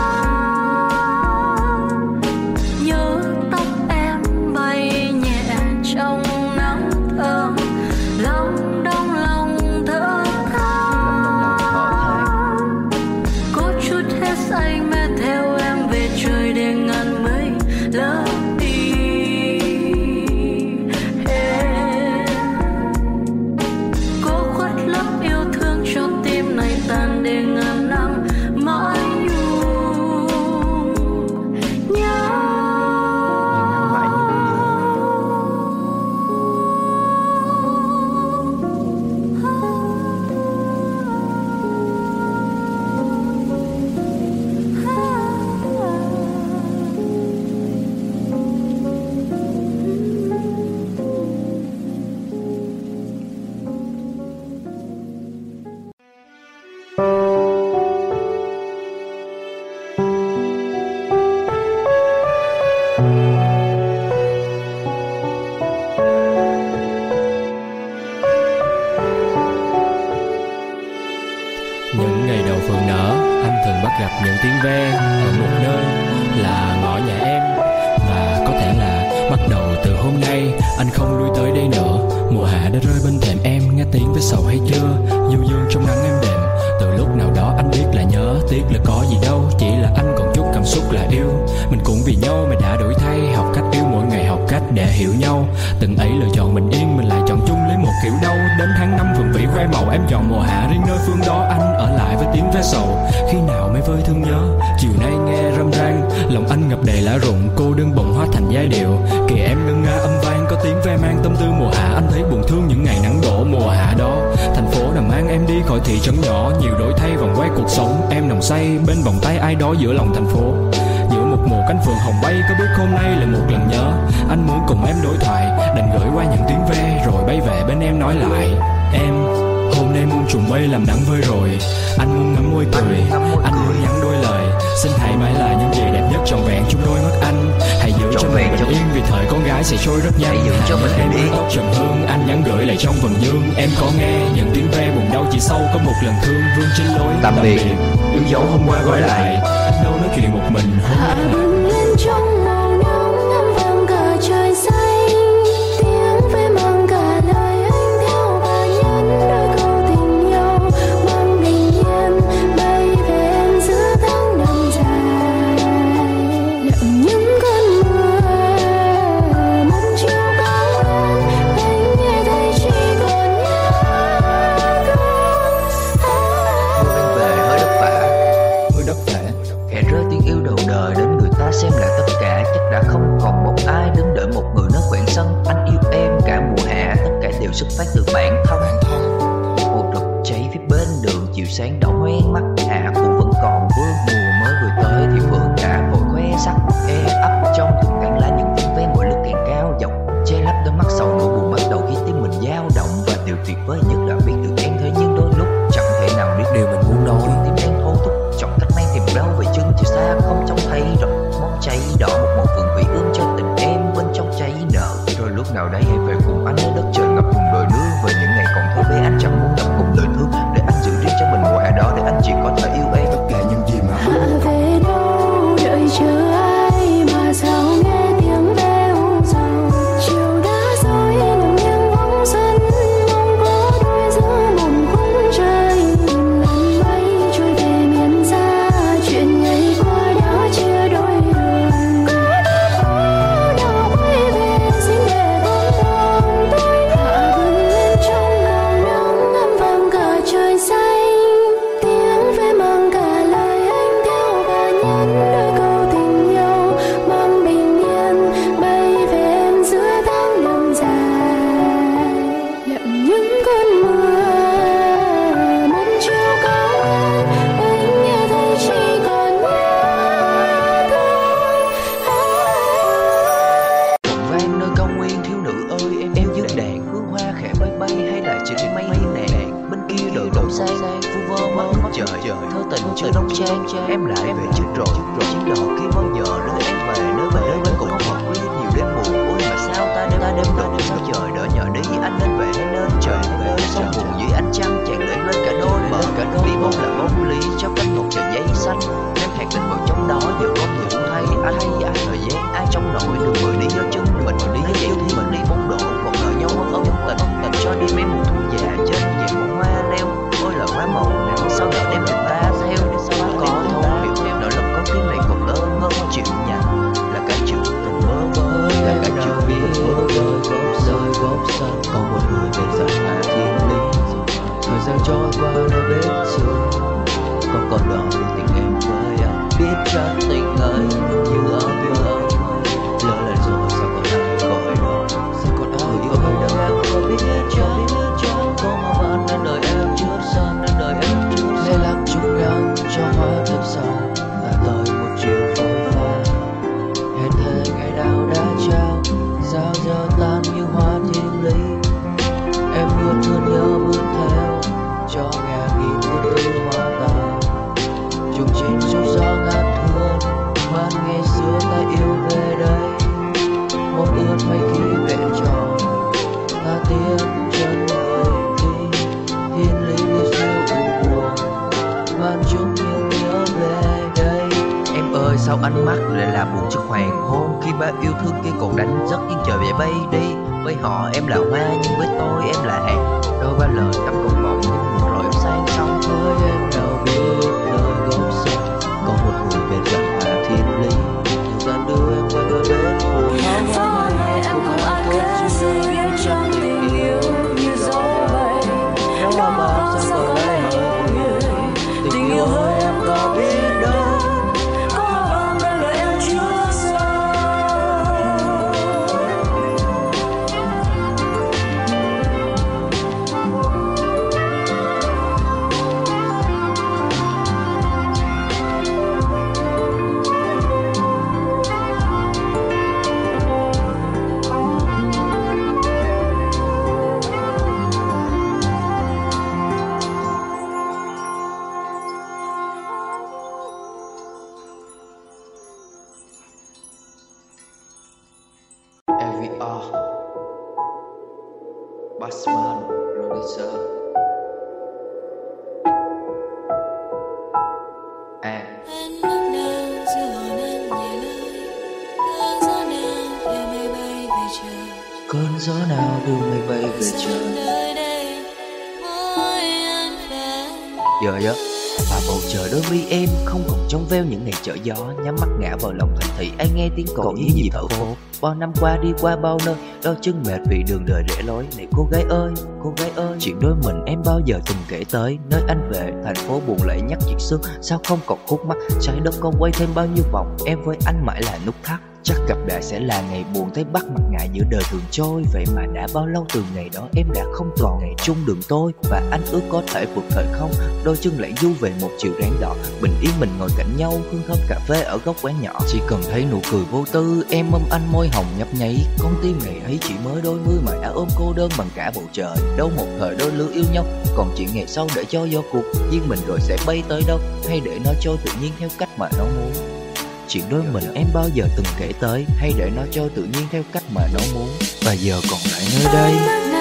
tan. Nhớ tóc em bay nhẹ trong nắng thơm. Lòng đông lòng thở than. Có chút hết say mê theo em về trời để ngàn mây lỡ đi. Hey. Cố khuất lấp yêu thương cho tim này tàn để ngàn năm. tiếc là có gì đâu, chỉ là anh còn chút cảm xúc là yêu. Mình cũng vì nhau mà đã đổi thay, học cách yêu mỗi ngày, học cách để hiểu nhau. Từng ấy lựa chọn bình yên, mình lại chọn chung lấy một kiểu đau. Đến tháng năm vườn vĩ khoe màu, em chọn mùa hạ riêng nơi phương đó. Anh ở lại với tiếng ve sầu, khi nào mới vơi thương nhớ. Chiều nay nghe râm ran, lòng anh ngập đầy lá rụng, cô đơn bỗng hóa thành giai điệu. Kìa em ngân nga âm vang, có tiếng ve mang tâm tư mùa hạ. Anh thấy buồn thương những ngày nắng đổ mùa hạ đó. Thành phố nào mang em đi khỏi thị trấn nhỏ, nhiều đổi thay vòng quay cuộc sống. Em nồng say bên vòng tay ai đó giữa lòng thành phố. Giữa một mùa cánh phượng hồng bay, có biết hôm nay là một lần nhớ. Anh muốn cùng em đối thoại, đành gửi qua những tiếng ve, rồi bay về bên em nói lại. Em, hôm nay muôn trùng mây làm nắng vơi rồi. Anh muốn ngắm môi cười, anh muốn nhắn đôi lời. Xin hãy mãi là những gì đẹp nhất trọn vẹn trong đôi mắt anh. Hãy giữ cho mình bình yên vì thời con gái sẽ trôi rất nhanh. Hãy giữ cho mình em mái tóc trầm hương, anh nhắn gửi lại trong vầng dương. Em có nghe những tiếng ve buồn đau chỉ sau có một lần thương. Vương trên lối tạm biệt, yêu dấu hôm qua gói lại. Anh đâu nói chuyện một mình hôm Hạ bừng lên trong màu nắng, ngắm vàng cả trời xanh. Tiếng ve mang cả lời anh theo và nhắn đôi câu tình nhau. Mang bình yên bay về em giữa tháng năm dài. Lặng những cơn mưa mong chiều cao hơn, anh nghe thấy chỉ còn nhớ thương. Anh về hơi đất vả, hơi đất vả. Kẻ rơi tiếng yêu đầu đời đến người ta xem lại tất cả. Chắc đã không còn một ai đứng đợi một người nói quẹn sân. Anh yêu em cả mùa hạ, tất cả đều xuất phát từ bản thân. Một đực cháy phía bên đường, chiều sáng đỏ hoen mắt hạ cũng vẫn còn vương. Mùa mới vừa tới thì phượng đã vội khoe sắc e ấp trong từng cánh lá. Những tiếng ve mỗi lúc càng cao dọc che lấp đôi mắt sầu nỗi buồn bắt đầu khi tim mình dao động. Và điều tuyệt vời nhất là biết được em, thế nhưng đôi lúc chẳng thể nào biết điều mình muốn nói. Tim em thôi thúc chọn cách mang tìm đâu về chân chiều xa không trông thấy rõ. Mong cháy đỏ một màu phượng vị ươm cho tình em bên trong cháy nở. Rồi lúc nào đấy hãy về cùng anh nơi đất trời ngập cùng đồi nước. Về những ngày còn thơ bé anh chẳng muốn đập cùng lời thương, để anh giữ riêng cho mình mùa hạ đó, để anh chỉ có thể yêu em. Tất cả những gì mà Hạ về đâu đợi chờ ai mà sao nghe tiếng ve u sầu. Chiều đã rồi lòng nghiêng bóng sân, mong có đôi giữa một khung trời. Nhìn lần mây trôi về miền xa, chuyện ngày qua đã chia đôi đường. Có nào quay về xin để con đường tôi. Hạ bừng lên trong màu nắng, ngắm vàng cả trời xanh. Tiếng ve mang cả lời anh theo và nhắn đôi câu tình nhau. Mang bình yên bay về em giữa tháng năm dài. Lặng những cơn mưa mong chiều cao hơn, anh nghe thấy chỉ còn nhớ thương. Vọng vang nơi cao nguyên thiếu nữ ơi, em em dưới đàn hương hoa khẽ bay bay, hay là chỉ mây nàng bên kia đời đổ sang vu vơ mơ mắt trời. Thơ tình chưa đông trang, em lại về chưa rồi. Chuyến đò kia bao giờ đưa em về nơi về nơi bên cùng một quy nhiều đêm buồn. Ôi mà sao ta đêm ta đêm đổ sao trời đỡ nhờ đi. Anh nên về hay nên trời về sông buồn dưới ánh trăng tràn lên lên cả đôi bờ. Cả đôi vì bông là bông ly cho cánh một trời giấy xanh. Em hẹn tình vào trong đó giờ không nhận thấy anh hay ai thời gian ai trong nỗi đường người đi nhớ chân mình đi nhớ yêu thì mình đi bóng độ còn đợi nhau ấm ấm tình tình cho đi mấy mùa thu già trên vàng bông hoa leo. Ôi là hoa màu nào sao đợi đem tình ta theo để sao có thấu hiểu theo nỗi lòng con tim này còn lơ ngơ chịu nhằn là cả chuyện tình mơ vơ là cả chuyện biết mơ vơ gốc rơi gốc sân còn một người về dặn là thiên lý. Thời gian trôi qua nơi bến xưa không còn đợi được tình em với anh. Biết chắc tình ấy như ấm như ấm lỡ lần rồi sao còn ai gọi đó. Sao còn ai yêu đâu em có biết chăng có mà vẫn nên đời em trước sân nên đời em trước lê lắc chung nhau cho hoa thơm sầu và lời một chiều phôi pha. Hẹn thề ngày nào đã trao sao giờ tan như hoa thiên lý. Em luôn thương nhớ bước theo cho ngàn nghìn muôn tư hoa tàn. Chung trên số gió ngát hương man ngày xưa ta yêu về đây. Mong ước mấy khi vẹn tròn ta tiến chân đời đi. Thiên lý như siêu buồn buồn man chung những nhớ về đây. Em ơi sao ánh mắt lại là buồn trước hoàng hôn khi ba yêu thương kia còn đánh giấc nhưng trời về bay đi. Với họ em là hoa nhưng với tôi em là hạt. Đôi ba lời tắm còn mộng nhưng rồi em sang sông với em nào biết lời gốc Bassman, producer. À. Cơn gió nào đưa mây bay về trời. Giờ giờ và bầu trời đối với em không còn trong veo những ngày chợ gió. Nhắm mắt ngã vào lòng thành thị, ai nghe tiếng còi như nhịp thở phố. Bao năm qua đi qua bao nơi, đôi chân mệt vì đường đời rẽ lối. Này cô gái ơi, cô gái ơi, chuyện đôi mình em bao giờ từng kể tới. Nơi anh về, thành phố buồn lệ nhắc chuyện xưa. Sao không còn khúc mắc, trái đất còn quay thêm bao nhiêu vòng. Em với anh mãi là nút thắt. Chắc gặp lại sẽ là ngày buồn thấy bắt mặt ngại giữa đời thường trôi. Vậy mà đã bao lâu từ ngày đó em đã không còn ngày chung đường tôi. Và anh ước có thể vượt thời không, đôi chân lại du về một chiều ráng đỏ. Bình yên mình ngồi cạnh nhau, hương thơm cà phê ở góc quán nhỏ. Chỉ cần thấy nụ cười vô tư, em ôm anh môi hồng nhấp nháy. Con tim ngày ấy chỉ mới đôi mươi mà đã ôm cô đơn bằng cả bầu trời. Đâu một thời đôi lứa yêu nhau, còn chuyện ngày sau để cho do cuộc riêng mình rồi sẽ bay tới đâu. Hay để nó trôi tự nhiên theo cách mà nó muốn. Chuyện đôi mình em bao giờ từng kể tới, hay để nó trôi tự nhiên theo cách mà nó muốn. Và giờ còn lại nơi đây.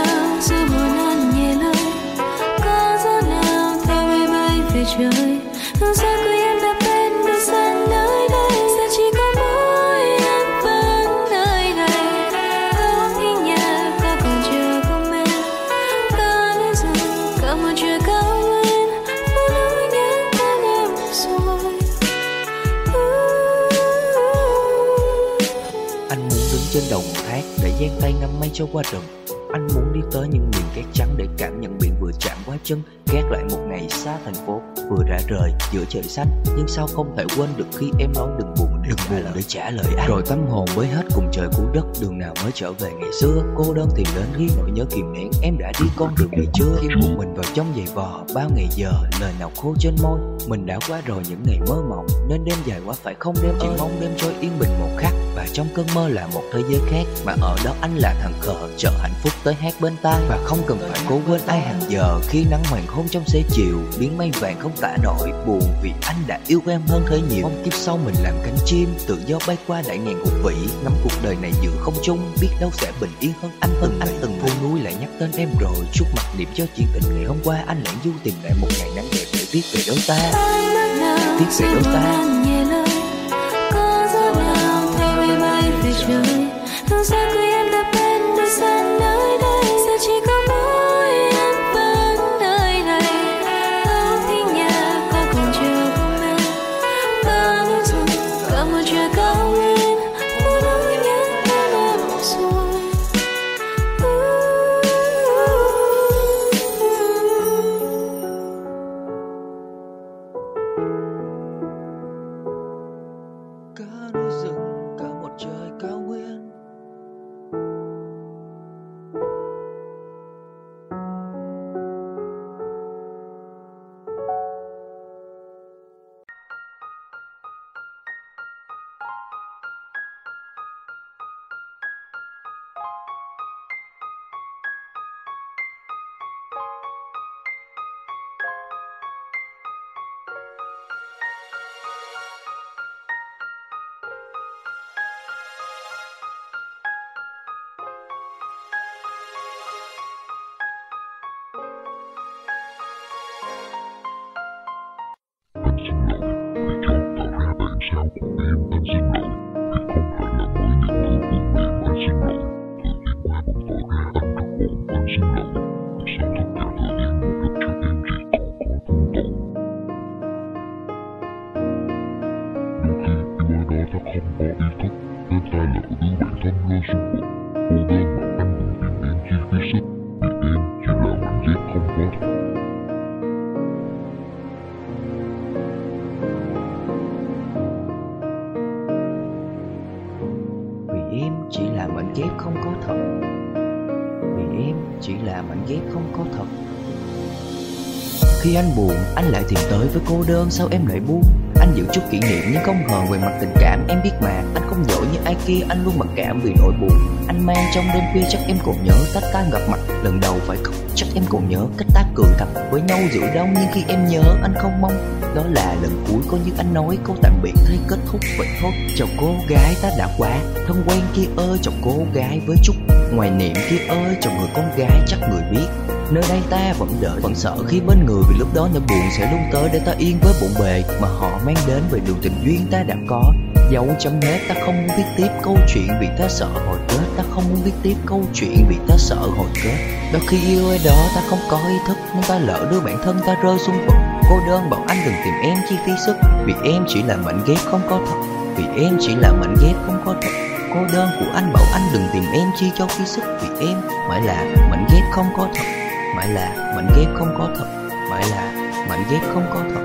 Trời, hương xa của em đã bên đưa sang nơi đây. Giờ chỉ có mỗi em vẫn nơi này. Có khi nhà, có còn chưa có mẹ. Có nơi rừng, có một trời cao nguyên. Mỗi nỗi nhớ đến em rồi. Anh muốn đứng trên đầu một thác để giang tay ngắm mây trôi qua rừng. Anh muốn đi tới những miền cát trắng để cảm nhận biển vừa chạm qua chân. Gác lại một ngày xa thành phố, vừa rã rời giữa trời xanh. Nhưng sao không thể quên được khi em nói đừng buồn để, đừng trả, buồn lời. để trả lời anh. Rồi tâm hồn với hết cùng trời của đất, đường nào mới trở về ngày xưa. Cô đơn tìm đến khi nỗi nhớ kìm nén. Em đã đi con đường này chưa? Khi buộc mình vào trong giày vò bao ngày giờ, lời nào khô trên môi. Mình đã qua rồi những ngày mơ mộng, nên đêm dài quá phải không đêm. Chỉ mong đêm trôi yên bình một khắc, và trong cơn mơ là một thế giới khác. Mà ở đó anh là thằng khờ chờ hạnh phúc tới hát bên tai. Và không cần phải cố quên ai hàng giờ, khi nắng hoàng hôn trong xế chiều, biến mây vàng không tả nổi buồn vì anh đã yêu em hơn thế nhiều. Mong kiếp sau mình làm cánh chim tự do bay qua đại ngàn ngục vĩ, ngắm cuộc đời này giữa không trung, biết đâu sẽ bình yên hơn anh. Hơn anh từng phố núi lại nhắc tên em rồi, chút mặc niệm cho chuyện tình ngày hôm qua. Anh lãng du tìm lại một ngày nắng đẹp để viết về đôi ta, viết về đôi ta. Có gió nào theo mây bay về trời, hương xa của em đã bên đưa sang nơi đây. Giờ chỉ có mỗi em vẫn nơi này. Có khi nhà, có còn chưa có mẹ. Có núi rừng, có một trời cao nguyên. Mỗi nỗi nhớ đến em rồi. Cả núi rừng, cả một trời cao nguyên. Sao của em anh xin lỗi, vì không phải là mới nhận thức của em anh xin lỗi. Thời gian qua vẫn tỏ ra anh rất buồn anh xin lỗi. Vì sao tất cả thời gian một lúc trước em chỉ còn có thương tổn. Đôi khi yêu ai đó ta không có ý thức, nên ta lỡ đưa bản thân rơi xuống vực. Cô đơn mà anh đừng tìm em chi phí sức, vì em chỉ là mảnh ghép không có thật. Em chỉ là mảnh ghép không có thật. Vì em chỉ là mảnh ghép không có thật. Khi anh buồn, anh lại tìm tới với cô đơn. Sao em lại buông? Anh giữ chút kỷ niệm nhưng không hờn về mặt tình cảm. Em biết mà, anh không giỏi như ai kia. Anh luôn mặc cảm vì nỗi buồn anh mang trong đêm khuya. Chắc em còn nhớ cách ta gặp mặt lần đầu phải khóc. Chắc em còn nhớ cách ta cười thật với nhau giữa đau. Nhưng khi em nhớ, anh không mong đó là lần cuối. Coi như anh nói câu tạm biệt thấy kết thúc vậy thôi. Chào cô gái ta đã quá thân quen kia ơi. Chào cô gái với chút Ngoài niệm kiếp ơi chồng người con gái chắc người biết, nơi đây ta vẫn đợi vẫn sợ khi bên người, vì lúc đó nỗi buồn sẽ luôn tới để ta yên với bộn bề mà họ mang đến về đường tình duyên ta đã có. Dấu chấm hết, ta không muốn viết tiếp câu chuyện vì ta sợ hồi kết, ta không muốn viết tiếp câu chuyện vì ta sợ hồi kết. Đôi khi yêu ai đó ta không có ý thức, nhưng ta lỡ đưa bản thân ta rơi xuống vực cô đơn, bảo anh đừng tìm em chi phí sức, vì em chỉ là mảnh ghép không có thật, vì em chỉ là mảnh ghép không có thật. Cô đơn của anh bảo anh đừng tìm em chi cho phí sức, vì em mãi là mảnh ghép không có thật, mãi là mảnh ghép không có thật, mãi là mảnh ghép không có thật.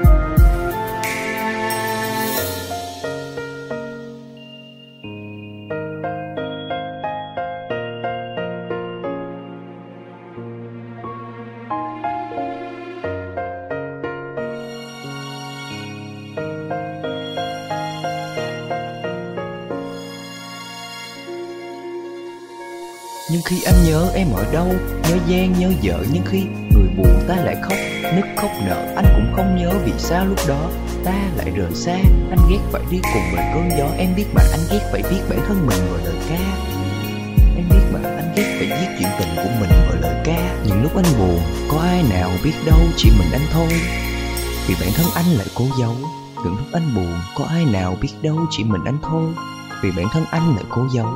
Nhưng khi anh nhớ em ở đâu, nhớ Giang nhớ vợ, nhưng khi người buồn ta lại khóc, nức khóc nở. Anh cũng không nhớ vì sao lúc đó ta lại rời xa. Anh ghét phải đi cùng với cơn gió, em biết mà anh ghét phải viết bản thân mình vào lời ca. Em biết mà anh ghét phải viết chuyện tình của mình vào lời ca. Những lúc anh buồn, có ai nào biết đâu chỉ mình anh thôi, vì bản thân anh lại cố giấu. Những lúc anh buồn, có ai nào biết đâu chỉ mình anh thôi, vì bản thân anh lại cố giấu.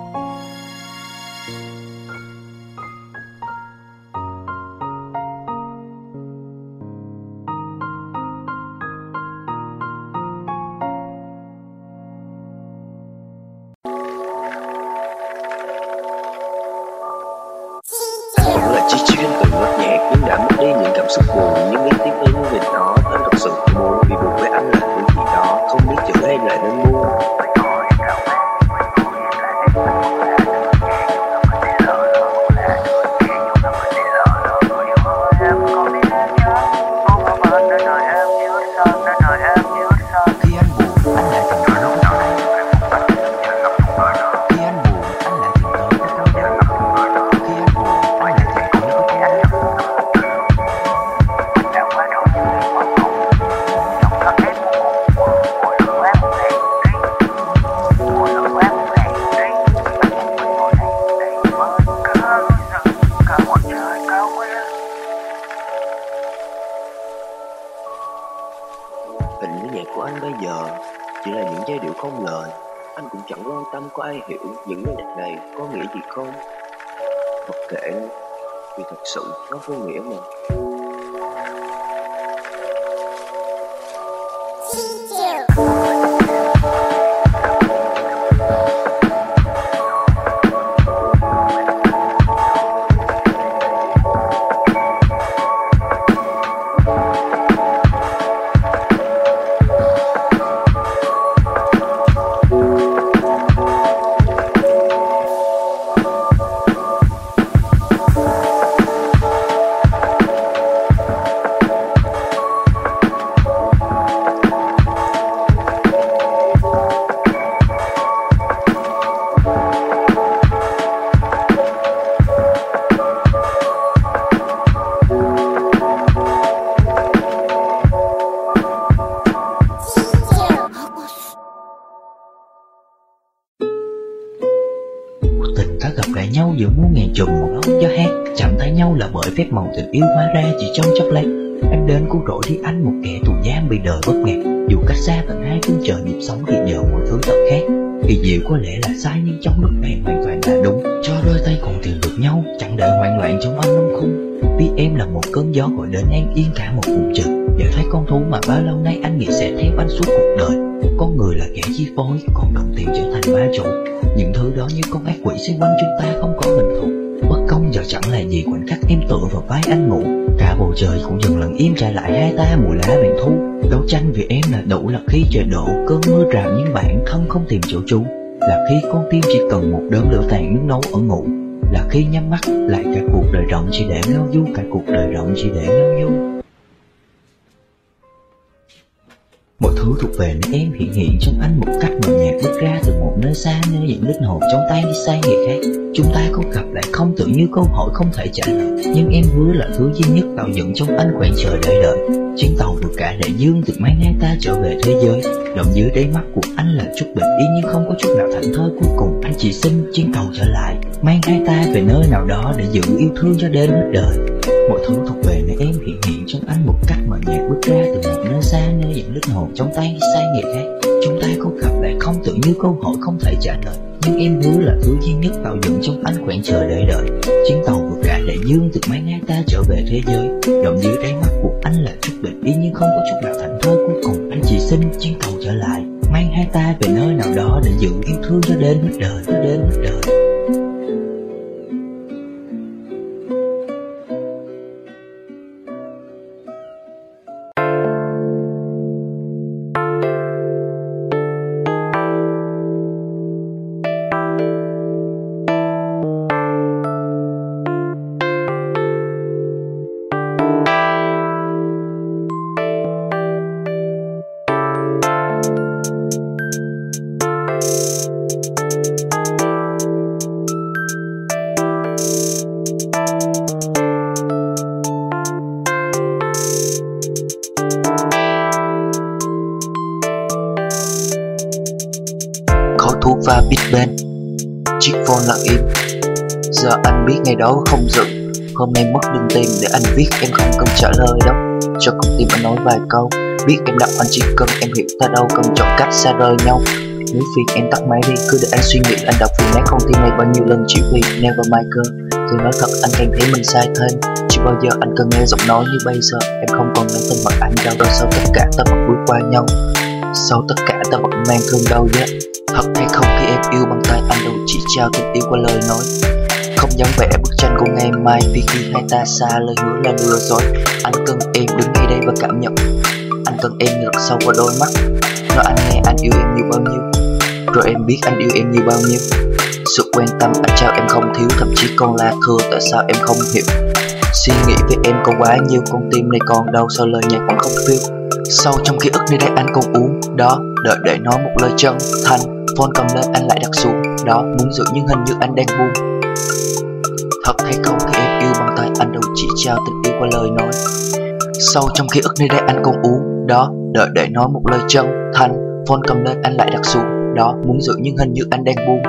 Là chiếc chuyên từ ngất nhẹ nhưng đã mất đi những cảm xúc buồn, nhưng nghe tiếng ưng về nó anh thật sự muốn, vì buồn với anh là cái gì đó không biết chữ hay lại nên mua. Hình như nhạc của anh bây giờ chỉ là những giai điệu không lời. Anh cũng chẳng quan tâm có ai hiểu những lời nhạc này có nghĩa gì không. Mặc kệ, vì thật sự nó vô nghĩa mà. Nhau giữa muôn ngàn trùng một óc gió hát, chạm tay nhau là bởi phép màu tình yêu hóa ra chỉ trong chốc lát. Em đến cứu rỗi đi anh, một kẻ tù giam bị đời bất ngạc. Dù cách xa tận hai phương trời nhịp sống thì giờ mọi thứ thật khác. Kỳ diệu có lẽ là sai nhưng trong lúc này hoàn toàn là đúng. Cho đôi tay còn tìm được nhau, chẳng để hoang loạn trong anh đông khung. Biết em là một cơn gió gọi đến an yên cả một vùng trời. Giờ thấy con thú mà bao lâu nay anh nghĩ sẽ theo anh suốt cuộc đời. Con người là kẻ chi phối, còn đồng tiền trở thành bá chủ. Những thứ đó như con ác quỷ xoay quanh chúng ta không có hình thù. Bất công giờ chẳng là gì, khoảnh khắc em tựa vào vai anh ngủ. Cả bầu trời cũng dần lần im trả lại hai ta mùa lá vàng thu. Đấu tranh vì em là đủ, là khi trời đổ cơn mưa rào nhưng bản thân không tìm chỗ trú. Là khi con tim chỉ cần một đốm lửa tàn nướng nấu ở ngủ. Là khi nhắm mắt lại cả cuộc đời rộng chỉ để ngao du, cả cuộc đời rộng chỉ để ngao du. Mọi thứ thuộc về nơi em hiện hiện trong anh một cách mờ nhạt bước ra từ một nơi xa, nơi những linh hồn trong tay đi sang người khác. Chúng ta có gặp lại không tự như câu hỏi không thể trả lời, nhưng em hứa là thứ duy nhất tạo dựng trong anh khoảng chờ đợi đợi. Chuyến tàu vượt cả đại dương từng mang hai ta trở về thế giới. Động dưới đáy mắt của anh là chút bình yên nhưng không có chút nào thảnh thơi. Cuối cùng anh chỉ xin chuyến tàu trở lại, mang hai ta về nơi nào đó để giữ yêu thương cho đến hết đời. Mọi thứ thuộc về nơi em hiện hiện trong anh một cách mờ nhạt bước ra từ một nơi xa, nơi những linh hồn trong tay đi sang người khác. Chúng ta có gặp lại không tự như câu hỏi không thể trả lời, nhưng em hứa là thứ duy nhất tạo dựng trong anh khoảng chờ đợi đợi. Chuyến tàu vượt cả đại dương từng mang hai ta trở về thế giới. Động dưới đáy mắt của anh là chút bình yên nhưng không có chút nào thảnh thơi. Cuối cùng anh chỉ xin chuyến tàu trở lại, mang hai ta về nơi nào đó để giữ yêu thương cho đến hết đời, cho đến hết đời. Khói thuốc và beat bên, chiếc phone lặng im. Giờ anh biết ngày đó không dừng. Hôm nay mất đường tìm để anh viết, em không cần trả lời đâu. Cho con tim anh nói vài câu, biết em đọc anh chỉ cần em hiểu ta đâu cần chọn cách xa rời nhau. Nếu phiền em tắt máy đi, cứ để anh suy nghĩ. Anh đọc phiền nát con tim này bao nhiêu lần chỉ vì Never Michael. Thì nói thật anh càng thấy mình sai thêm. Chưa bao giờ anh cần nghe giọng nói như bây giờ. Em không còn nhớ tên mặt anh đâu. Rồi sau tất cả ta vẫn bước qua nhau, sau tất cả ta vẫn mang thương đau giá. Thật hay không khi em yêu bằng tay anh đâu chỉ trao tình yêu qua lời nói. Không dám vẽ bức tranh của ngày mai vì khi hai ta xa lời hứa là lừa dối. Anh cần em đứng ngay đây và cảm nhận. Anh cần em nhìn sâu vào đôi mắt, nói anh nghe anh yêu em như bao nhiêu. Rồi em biết anh yêu em như bao nhiêu. Sự quan tâm anh trao em không thiếu, thậm chí còn là thừa. Tại sao em không hiểu? Suy nghĩ về em có quá nhiều, con tim này còn đâu sao lời nhạc vẫn không phiêu. Sâu trong ký ức nơi đây anh còn uống đó, đợi để nói một lời chân thành. Phone cầm lên anh lại đặt xuống đó, muốn giữ nhưng hình như anh đang buông. Thật hay không khi em yêu bằng tay anh đâu chỉ trao tình yêu qua lời nói. Sâu trong ký ức nơi đây anh còn uống đó, đợi để nói một lời chân thành. Phone cầm lên anh lại đặt xuống đó, muốn giữ nhưng hình như anh đang buông.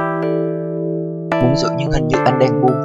Muốn giữ nhưng hình như anh đang buông.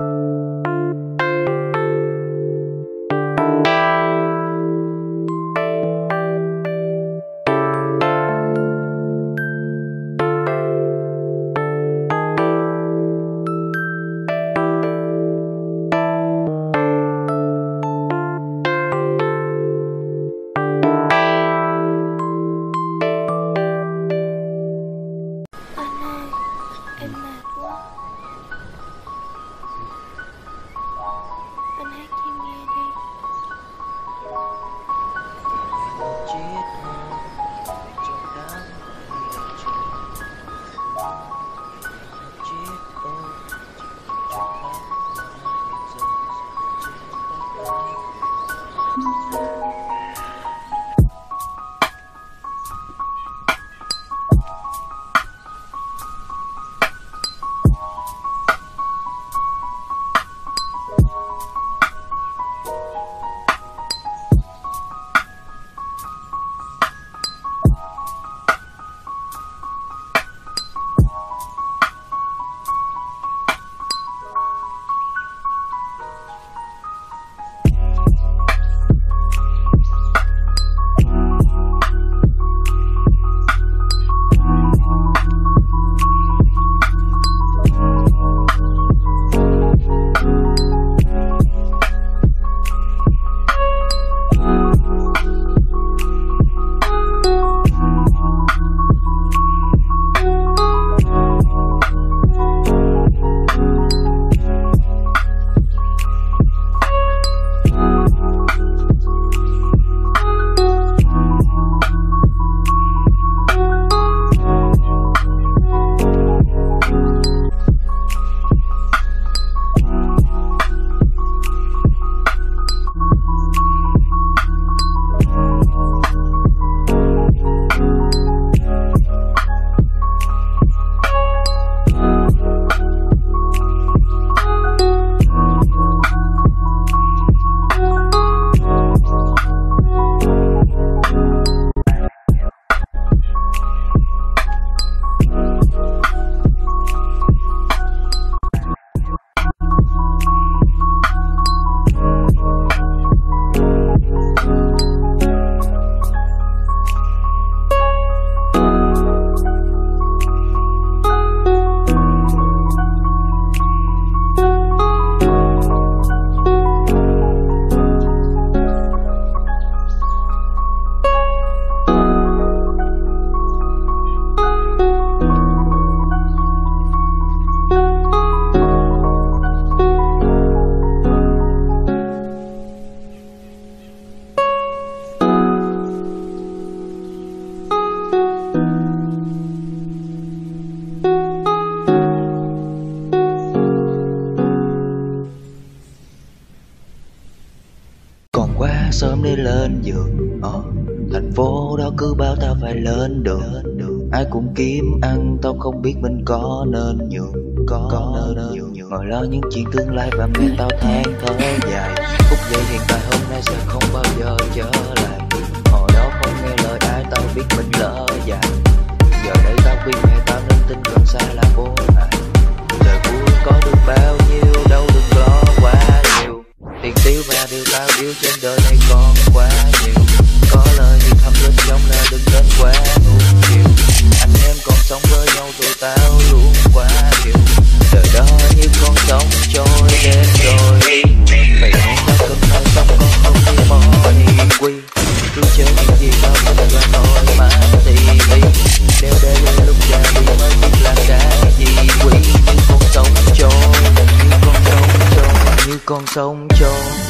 sớm để lên giường. ờ, Thành phố đó cứ bảo tao phải lên đường. Ai cũng kiếm ăn, tao không biết mình có nên nhường. Có, có nên nhường. Ngồi lo những chuyện tương lai và nghe tao than thở dài. Phút giây hiện tại hôm nay sẽ không bao giờ trở lại. Hồi đó không nghe lời ai, tao biết mình lỡ dại. Giờ đây tao khuyên mẹ tao nên tin gần xa là vô hại. Đời vui có được bao nhiêu, đâu đừng lo quá nhiều. Tiền tiêu và điều tao yêu trên đời này còn quá nhiều. Có lời thì thầm bên trong là đừng nên quá nuông chiều. Anh em còn sống với nhau tụi tao luôn quá nhiều. Đời đó như con sóng trôi đến rồi đi. Vậy nên tao cần nói sống con không như mọi quy. Cứ chơi những gì tao muốn và nói mãi thì đi. Nếu để đến lúc già đi mới biết là cái gì quý. Như con sóng trôi, như con sóng trôi, như con sóng trôi.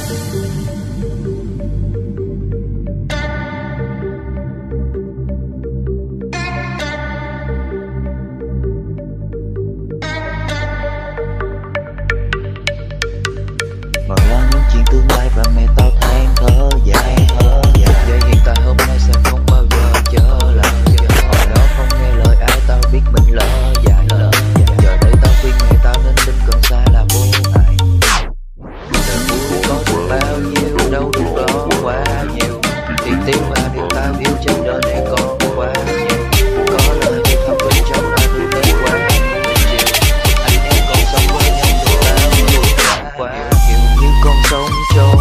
Mở ra những chuyện tương lai và mẹ tao than thở dài. Giờ hiện tại hôm nay sẽ không bao giờ trở lại. Hồi đó không nghe lời ai, tao biết mình lỡ dại. Giờ đây tao khuyên mẹ tao nên tin cần xa là vô hại. Đời vui có được bao nhiêu, đâu được lo quá nhiều. Tiền tiêu và điều tao yêu trên đời này còn quá nhiều. Có lời thì thầm bên trong là đừng nên quá chiều. Anh em còn sống với nhau tụi tao luôn quá nhiều. Như con sóng trôi.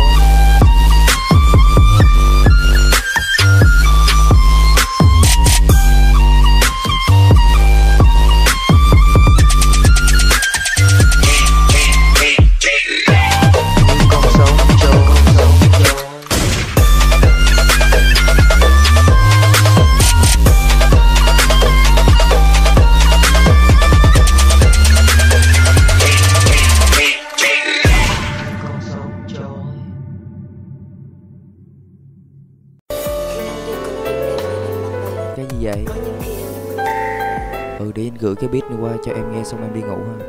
Cái gì vậy? Ừ, để anh gửi cái beat này qua cho em nghe xong em đi ngủ ha.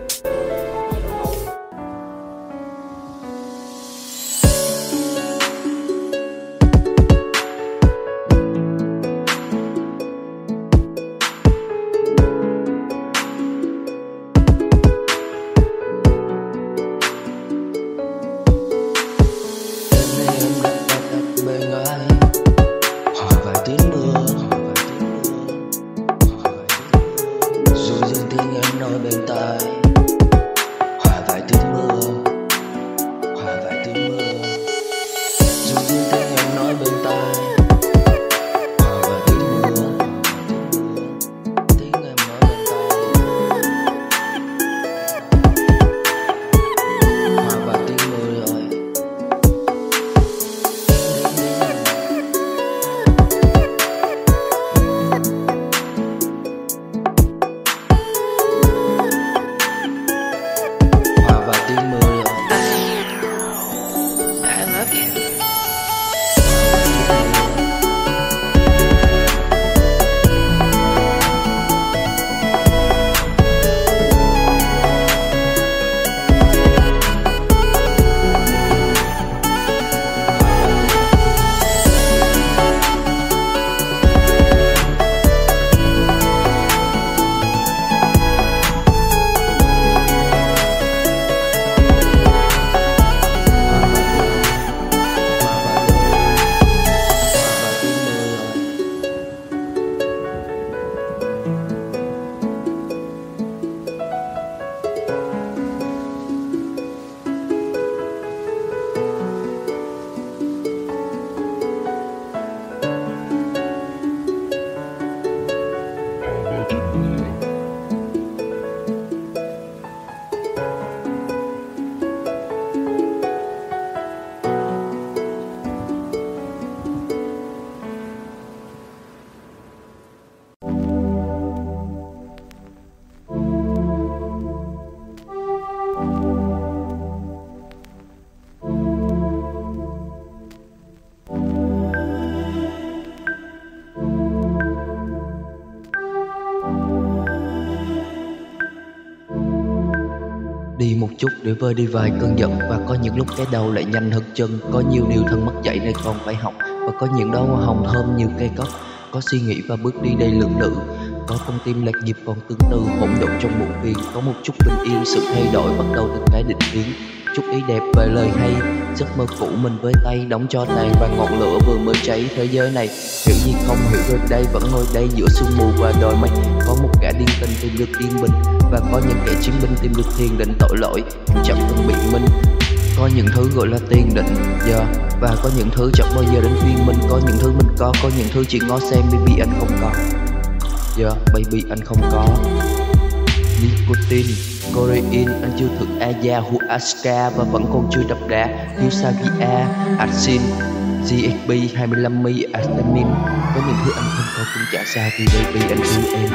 Đi một chút để vơi đi vài cơn giận, và có những lúc cái đầu lại nhanh hơn chân. Có nhiều điều thân mất dạy nên còn phải học, và có những đóa hoa hồng thơm như cây cóc. Có suy nghĩ và bước đi đầy lưỡng lự, có con tim lạc nhịp còn tương tư hỗn độn trong muộn phiền. Có một chút bình yên, sự thay đổi bắt đầu từ cái định kiến. Chút ý đẹp về lời hay, giấc mơ cũ mình với tay đóng cho tàn, và ngọn lửa vừa mới cháy thế giới này. Hiểu gì không hiểu rồi đây, vẫn ngồi đây giữa sương mù và đồi mây. Có một kẻ điên tình tìm được yên bình, và có những kẻ chiến binh tìm được thiền định tội lỗi chẳng từng biện minh. Có những thứ gọi là tiền định, yeah. Và có những thứ chẳng bao giờ đến phiên mình. Có những thứ mình có, có những thứ chỉ ngó xem baby anh không có, yeah, baby anh không có. Nicotine, cocaine, anh chưa thử ayahuasca và vẫn còn chưa đập đá. Yusagia, Axin, giê ích pê hai mươi lăm mi Astamin. Có những thứ anh không có cũng chả sao vì baby anh yêu em.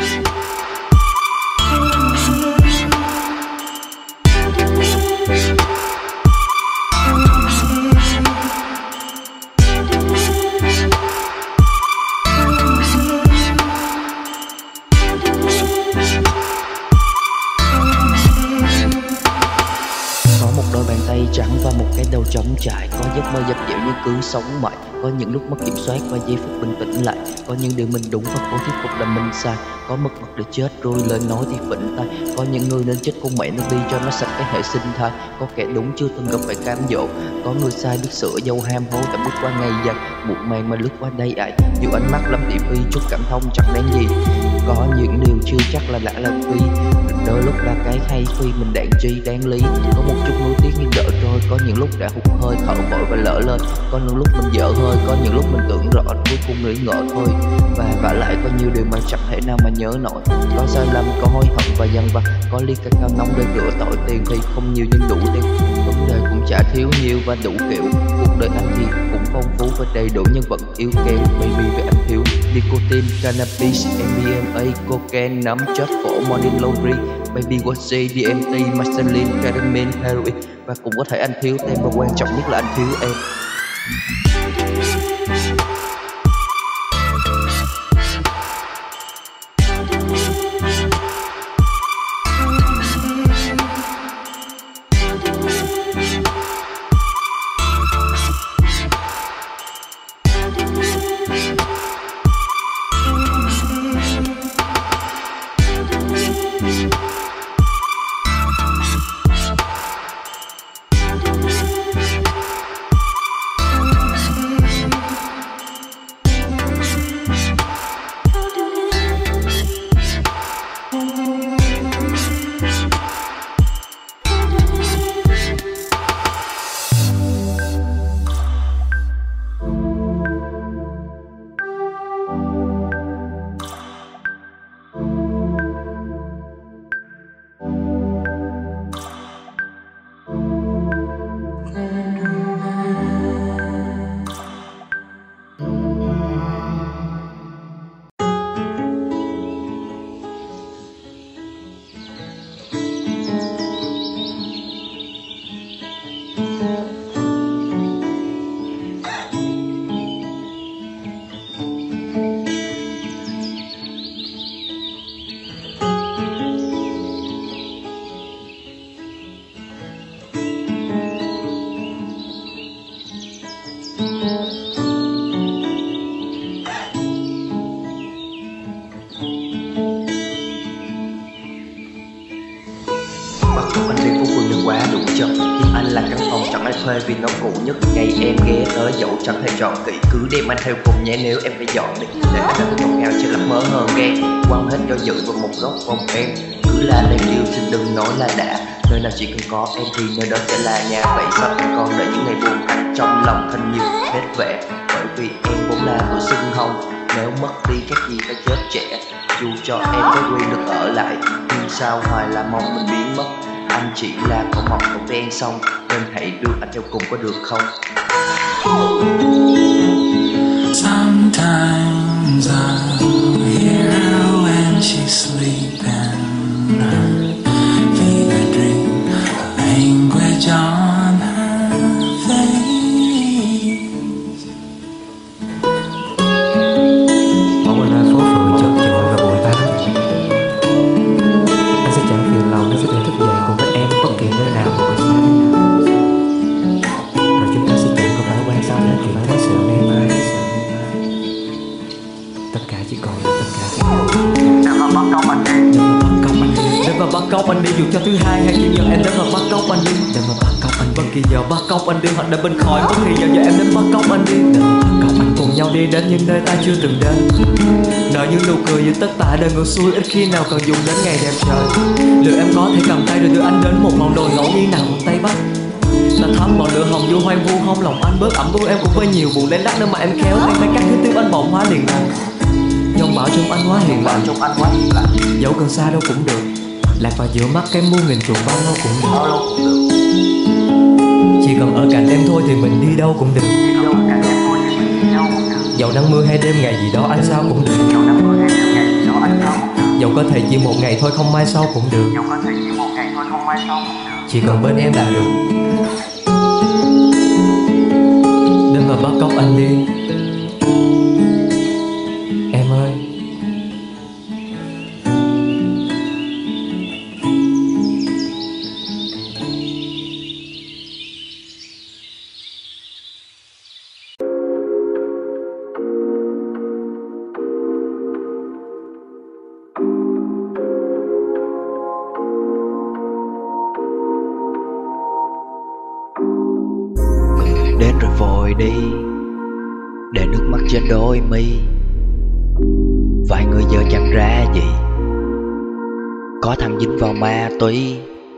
Trắng và một cái đầu trống trải, có giấc mơ dập dẻo nhưng cứ sống mãi. Có những lúc mất kiểm soát và giây phút bình tĩnh lại. Có những điều mình đúng và cố thuyết phục là mình sai. Có mất mặt để chết rồi lời nói thì vĩnh tay. Có những người nên chết con mẹ nó đi cho nó sạch cái hệ sinh thái. Có kẻ đúng chưa từng gặp phải cám dỗ, có người sai biết sửa dâu ham hố đã bước qua ngày dài. Muộn màng mà lướt qua đây ải, dù ánh mắt lắm thị phi chút cảm thông chẳng đáng gì. Có những điều chưa chắc là đã là phi, đôi lúc là cái hay khi mình đạn chi đáng lý. Có một chút nuối tiếc nhưng đỡ trôi. Có những lúc đã hụt hơi thở vội và lỡ lên. Có những lúc mình dở hơi, có những lúc mình tưởng rõ cuối cùng nghĩ ngợi thôi. Và vả lại có nhiều điều mà chẳng thể nào mà nhớ nổi. Có sai lầm, có hối hận và dằn vặt. Có ly cacao nóng để rửa tội, tiền thì không nhiều nhưng đủ tiền. Vấn đề cũng chả thiếu nhiều và đủ kiểu. Cuộc đời anh thì cũng phong phú và đầy đủ nhưng vẫn yếu kém. Baby về anh thiếu nicotine, cannabis, em đê em a, cocaine, nấm, chất phổ, morning glory, baby what's đê em tê, mescaline, ketamine, heroin. Và cũng có thể anh thiếu tên, và quan trọng nhất là anh thiếu em. Thuê vì nó cũ nhất ngày em ghé tới, dẫu chẳng thể chọn kỹ cứ đem anh theo cùng nhé. Nếu em phải dọn đi để anh đã ngọt ngào chỉ lắm mớ hơn ghen, quăng hết cho dự vào một góc phòng em. Cứ là đang yêu xin đừng nói là đã, nơi nào chỉ cần có em thì nơi đó sẽ là nhà. Vậy sao anh còn đợi những ngày buồn anh trong lòng thân nhiều nét vẽ, bởi vì em vốn là của sưng hồng. Nếu mất đi các gì ta chết trẻ, dù cho em có quyền được ở lại nhưng sao hoài là mong mình biến mất. Anh chỉ là có mọc một ven sông, nên hãy đưa anh theo cùng có được không? Sometimes I'll hear her when she's sleeping, feel a dream of language on her face. Bỏ qua ra phố phường chợt chọn vào buổi ba, anh sẽ chẳng phiền lòng, nó sẽ thể thức dậy cùng với em bất kỳ cóc anh đi, dù cho thứ hai hay chủ nhật em đến mà bắt cóc anh đi. Để mà bắt cóc anh bất kỳ giờ bắt cóc anh đi, hoặc để bên khỏi bất kỳ giờ giờ em đến bắt cóc anh đi. Để mà bắt cóc anh cùng nhau đi đến những nơi ta chưa từng đến, nợ những nụ cười giữa tất tả đời ngược xuôi ít khi nào còn dùng đến ngày đẹp trời. Liệu em có thể cầm tay rồi đưa anh đến một ngọn đồi ngẫu nhiên nào Tây Bắc, ta thắm ngọn lửa hồng vô hoang vu hông lòng anh bớt ẩm ưu em cũng với nhiều buồn lên đắt, nơi mà em khéo tay mấy các thứ tiêu anh bỗng hóa liền lành. Dòng bão trong anh hóa hiền lành, trong anh hóa hiền lành. Dẫu gần xa đâu cũng được, lạc vào giữa mắt cái muôn nghìn trùng bao lâu cũng được. Chỉ cần ở cạnh em thôi thì mình đi đâu cũng được. Dẫu nắng mưa hay đêm ngày gì đó anh sao cũng được. Dẫu có thể chỉ một ngày thôi không mai sau cũng được. Chỉ cần bên em là được. Đến mà bắt cóc anh đi em ơi. Đến rồi vội đi, để nước mắt trên đôi mi. Vài người giờ chẳng ra gì, có thằng dính vào ma túy.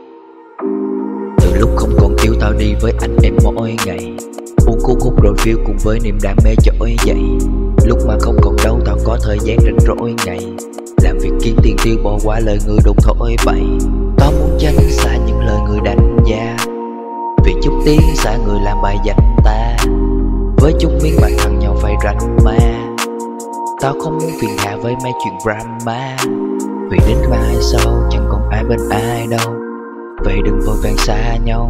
Từ lúc không còn yêu tao đi với anh em mỗi ngày, uống cuốn hút rồi phiêu cùng với niềm đam mê trỗi dậy. Lúc mà không còn đâu tao có thời gian rảnh rỗi ngày, làm việc kiếm tiền tiêu bỏ qua lời người đồn thổi bậy. Tao muốn tránh xa những lời người đánh giá, vì chút tiếng xa người làm bài danh ta. Với chút miếng bạc thằng nhau phải ranh ma, tao không muốn phiền hà với mấy chuyện drama. Vì đến mai sau chẳng còn ai bên ai đâu, vậy đừng vội vàng xa nhau.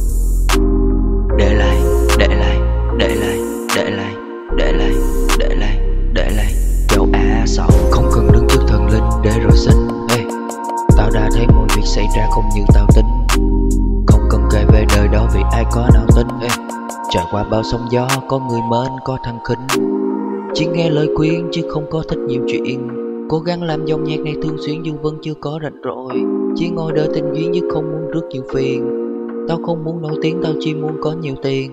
Để lại, để lại, để lại, để lại, để lại, để lại, để lại dẫu á sau. Không cần đứng trước thần linh để rồi xin. Hey, tao đã thấy mọi việc xảy ra không như tao tính. Không cần kể về đời đó vì ai có nào tin. Hey, trải qua bao sóng gió có người mến có thăng khinh, chỉ nghe lời khuyên chứ không có thích nhiều chuyện. Cố gắng làm dòng nhạc này thường xuyên dù vẫn chưa có rạch rỗi, chỉ ngồi đợi tình duyên chứ không muốn rước nhiều phiền. Tao không muốn nổi tiếng, tao chỉ muốn có nhiều tiền.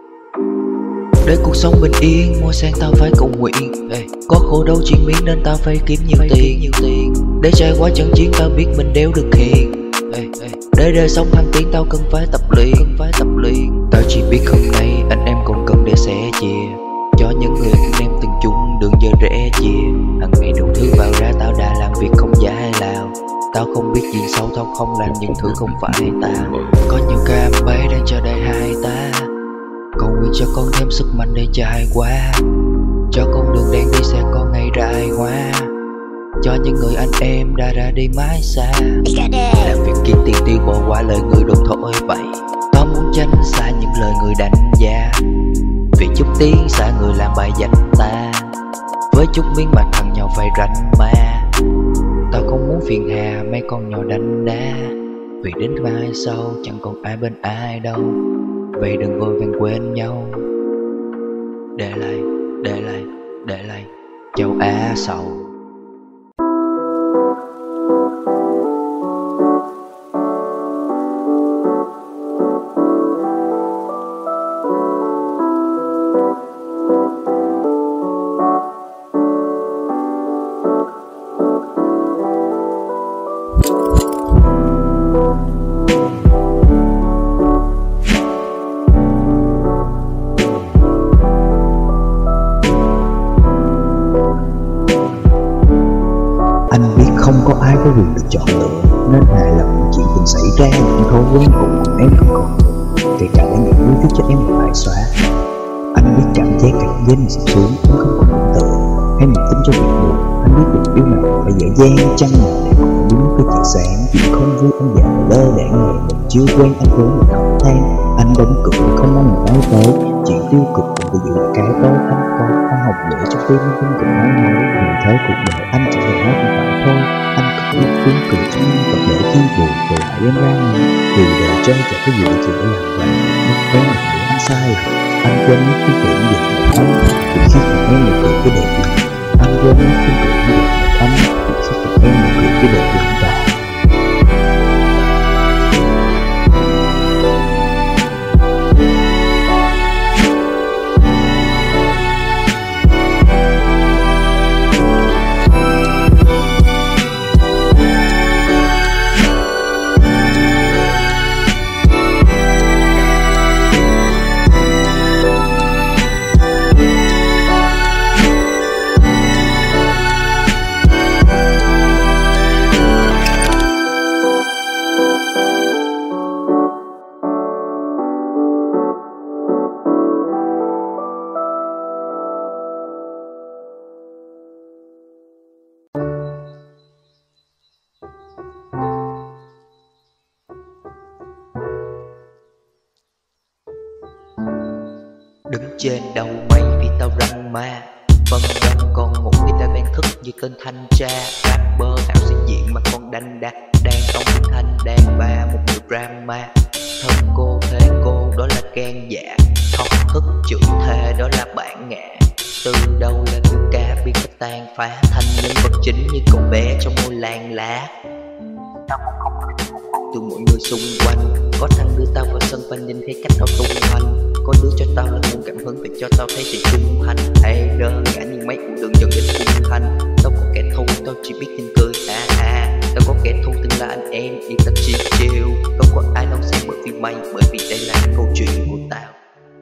Để cuộc sống bình yên, mỗi sáng tao phải cầu nguyện. Hey, có khổ đau chuyện miên nên tao phải kiếm nhiều phải tiền, nhiều tiền. Để trải qua trận chiến tao biết mình đéo được hiền. Hey, hey. Để đời sống thăng tiến tao cần phải tập luyện, cần phải tập luyện. Tao chỉ biết hôm nay anh em còn cần để sẻ chia, cho những người anh em từng chung đường giờ rẽ chia. Hằng ngày đủ thứ vào ra tao đã làm việc không giải lao. Tao không biết gì sâu, tao không làm những thứ không phải ta. Có nhiều cam bấy đang chờ đợi hai ta, cầu nguyện cho con thêm sức mạnh để trải qua, cho con đường đang đi sẽ có ngày rải hoa, cho những người anh em đã ra đi mãi xa. Làm việc kiếm tiền tiêu bỏ qua lời người đồn thổi bậy. Tao muốn tránh xa những lời người đánh giá, vì chút tiếng xa người làm bài danh ta. Với chút miếng bạc thằng nhau phải ranh ma, tao không muốn phiền hà mấy con nhỏ đánh đá. Vì đến mai sau chẳng còn ai bên ai đâu, vậy đừng vội vàng quên nhau. Để lại, để lại, để lại châu Á sầu. Không có ai có quyền được chọn lựa, nên hài lòng chuyện từng xảy ra những thói quen cũ của em không còn nữa. Kể cả những yêu thích cho em phải xóa. Anh biết cảm giác cảnh danh sụp xuống, anh không còn tưởng tượng hay mình tính cho việc buồn. Anh biết được yêu nào phải dễ dàng chăng mà để cùng những cái chuyện sáng. Chuyện không vui anh dạo lơ đãng ngày mình chưa quen anh với một khóc than. Anh đóng cửa không mong người nói tới chuyện tiêu cực cùng với dự cái tôi anh có anh học lửa trong tim anh không cần nói nói. Mình thấy cuộc đời anh chỉ là nói không phải thôi. Anh có biết tiếng cười cho anh vẫn để khi buồn rồi lại em ra mình. Vì đời chơi chẳng có gì để chữa làm vậy. Mất em là để anh sai rồi. Anh quên mất cái tưởng dừng một anh. Vì khi còn em là cười cái đẹp dừng. Anh quên mất cái tưởng dừng một anh. Vì khi còn em là cười cái đẹp dừng vào. Đứng trên đầu mây vì tao răng ma, vân vân còn ngủ khi ta đang thức như tên thanh tra. Rapper tạo sự diện mà con đanh đắt, đang ông tiếng thanh đang ba một người drama. Thân cô thế cô đó là can dạ, học thức chữ thề đó là bản ngã. Từ đâu là người ca biết cách tàn phá thành nhân vật chính như cậu bé trong ngôi làng lá. Tao cũng không từ mọi người xung quanh, có thằng đưa tao vào sân và nhìn thấy cách tao tung hoành. Có đứa cho tao là nguồn cảm hứng để cho tao thấy sự trung thành. Hay đơn giản như mấy cuộc đường dần đến khung thành. Tao có kẻ thù tao chỉ biết nhìn cười ha ha. Tao có kẻ thù từng là anh em yên tâm chi chiều. Không có ai đón xem bởi vì mày, bởi vì đây là câu chuyện của tao.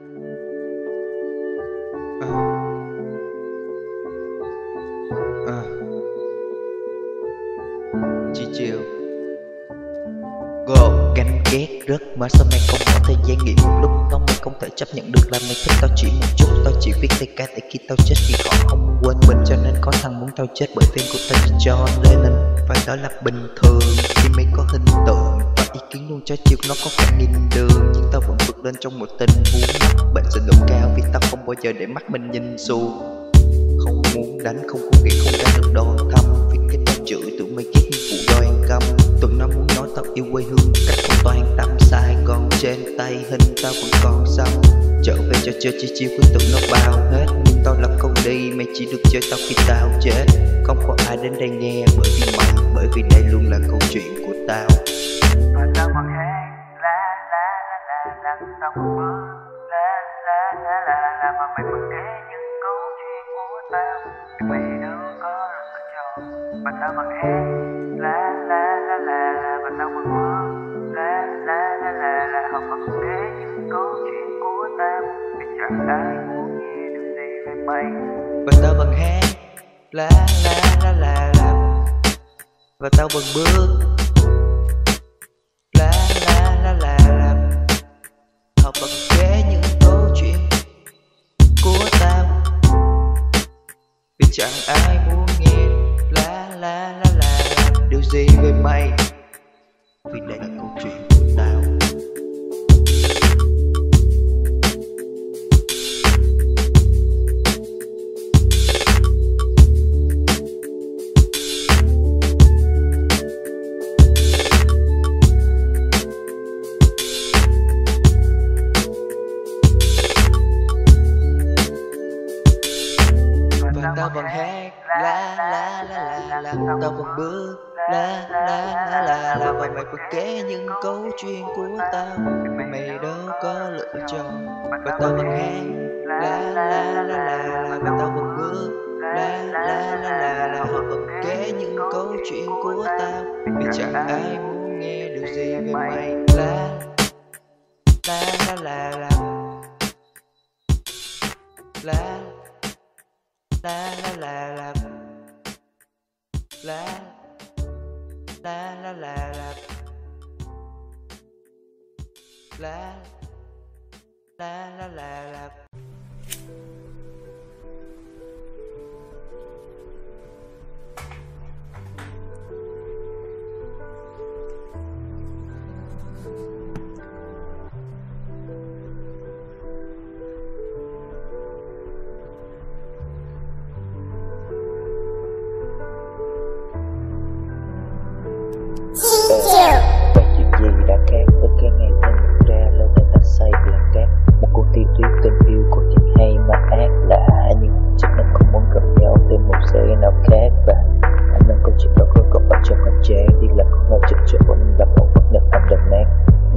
À. À. Chi chiều Go. Ganh ghét rất mà sao mày không có thời gian nghỉ một lúc. Tao mày không thể chấp nhận được là mày thích tao chỉ một chút. Tao chỉ viết tay ca để khi tao chết thì họ không quên mình. Cho nên có thằng muốn tao chết bởi fan của tao chỉ cho nên mình. Và đó là bình thường khi mày có hình tượng và ý kiến luôn cho chiều nó có cả nghìn đường. Nhưng tao vẫn vượt lên trong một tình huống mắc bệnh sự độ cao. Vì tao không bao giờ để mắt mình nhìn xuống. Không muốn đánh, không có nghĩa không ra được đòn thăm. Vì cái tao chửi tụi mày ghét như vụ đoan căm. Tụi nó muốn nói tao yêu quê hương một cách không toàn tâm. Sài Gòn trên tay hình tao vẫn còn xăm. Trở về cho chơi chi chiêu của tụi nó bao hết. Nhưng tao lập câu đi, mày chỉ được chơi tao khi tao chết. Không có ai đến đây nghe bởi vì mày, bởi vì đây luôn là câu chuyện của tao. Và tao vẫn hát la la la la la. Tao vẫn bước la la la la la. Mà mày vẫn kể những câu chuyện của tao. Mày đâu có lựa chọn. Và tao vẫn hát la la la la la. Và tao vẫn bước la la la la la. Họ vẫn kể những câu chuyện của tao. Vì chẳng ai muốn nghe được gì về mày. Và tao vẫn hát la la la la la. Và tao vẫn bước la la la la la. Họ vẫn kể những câu chuyện của tao. Vì chẳng ai muốn nghe la la la la la. Điều gì về mày. Vì đây là câu chuyện của tao. Và tao vẫn hát la la la la la. Tao vẫn bước la la la la la. Và mày vẫn kể những câu chuyện của tao. Vì mày đâu có lựa chọn. Và tao vẫn hát la la la la la. Và tao vẫn bước la la la la la. Họ vẫn kể những câu chuyện của tao. Vì chẳng ai muốn nghe điều gì về mày. La la la la la. La la la la la. La la la la la. La la la la la. Vậy chuyện gì đã khác với cái ngày ta nhận ra lâu tay ta say là cát. Một cuộc thi thuyết tình yêu có chuyện hay mà ác lạ. Nhưng chắc là không muốn gặp nhau thêm một giây nào khác. Và anh nâng câu chuyện đó khơi cậu ở trong hành trang. Đi là con ngồi chật chội gặp một bất lực anh đập nát.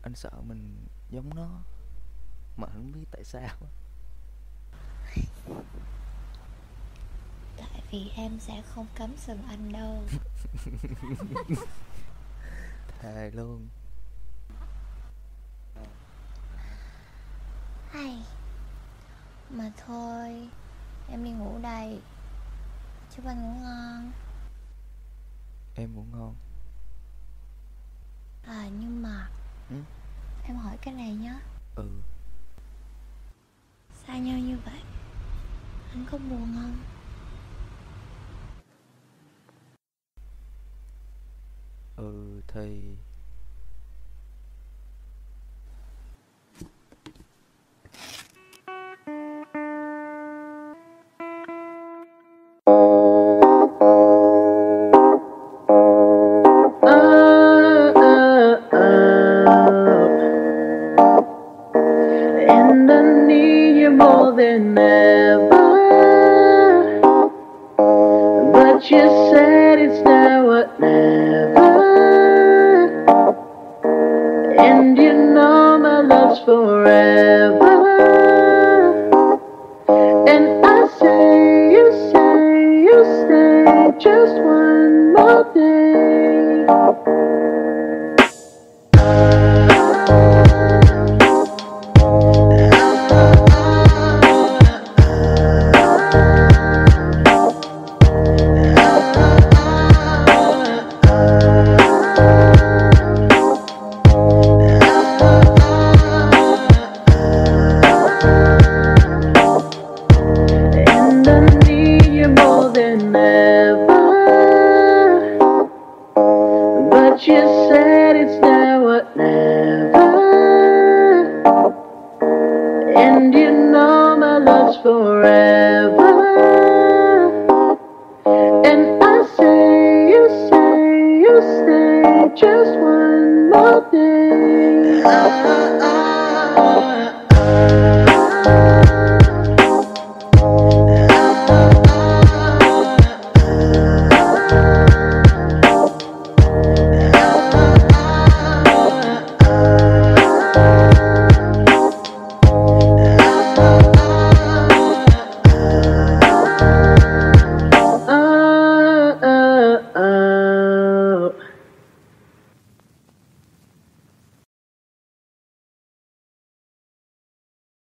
anh sợ mình giống nó, mà không biết tại sao. Tại vì em sẽ không cắm sừng anh đâu. Thề luôn. Hay mà thôi, em đi ngủ đây. Chúc anh ngủ ngon. Em ngủ ngon. À nhưng mà ừ? em hỏi cái này nhá. Ừ. Xa nhau như vậy, anh có buồn không? Ừ thì And I need you more than ever, but you said it's now or never, and you know my love's forever. And I say, you say, you stay just one more day. And I need you more than ever, but you said it's now or never, and you know my love's forever.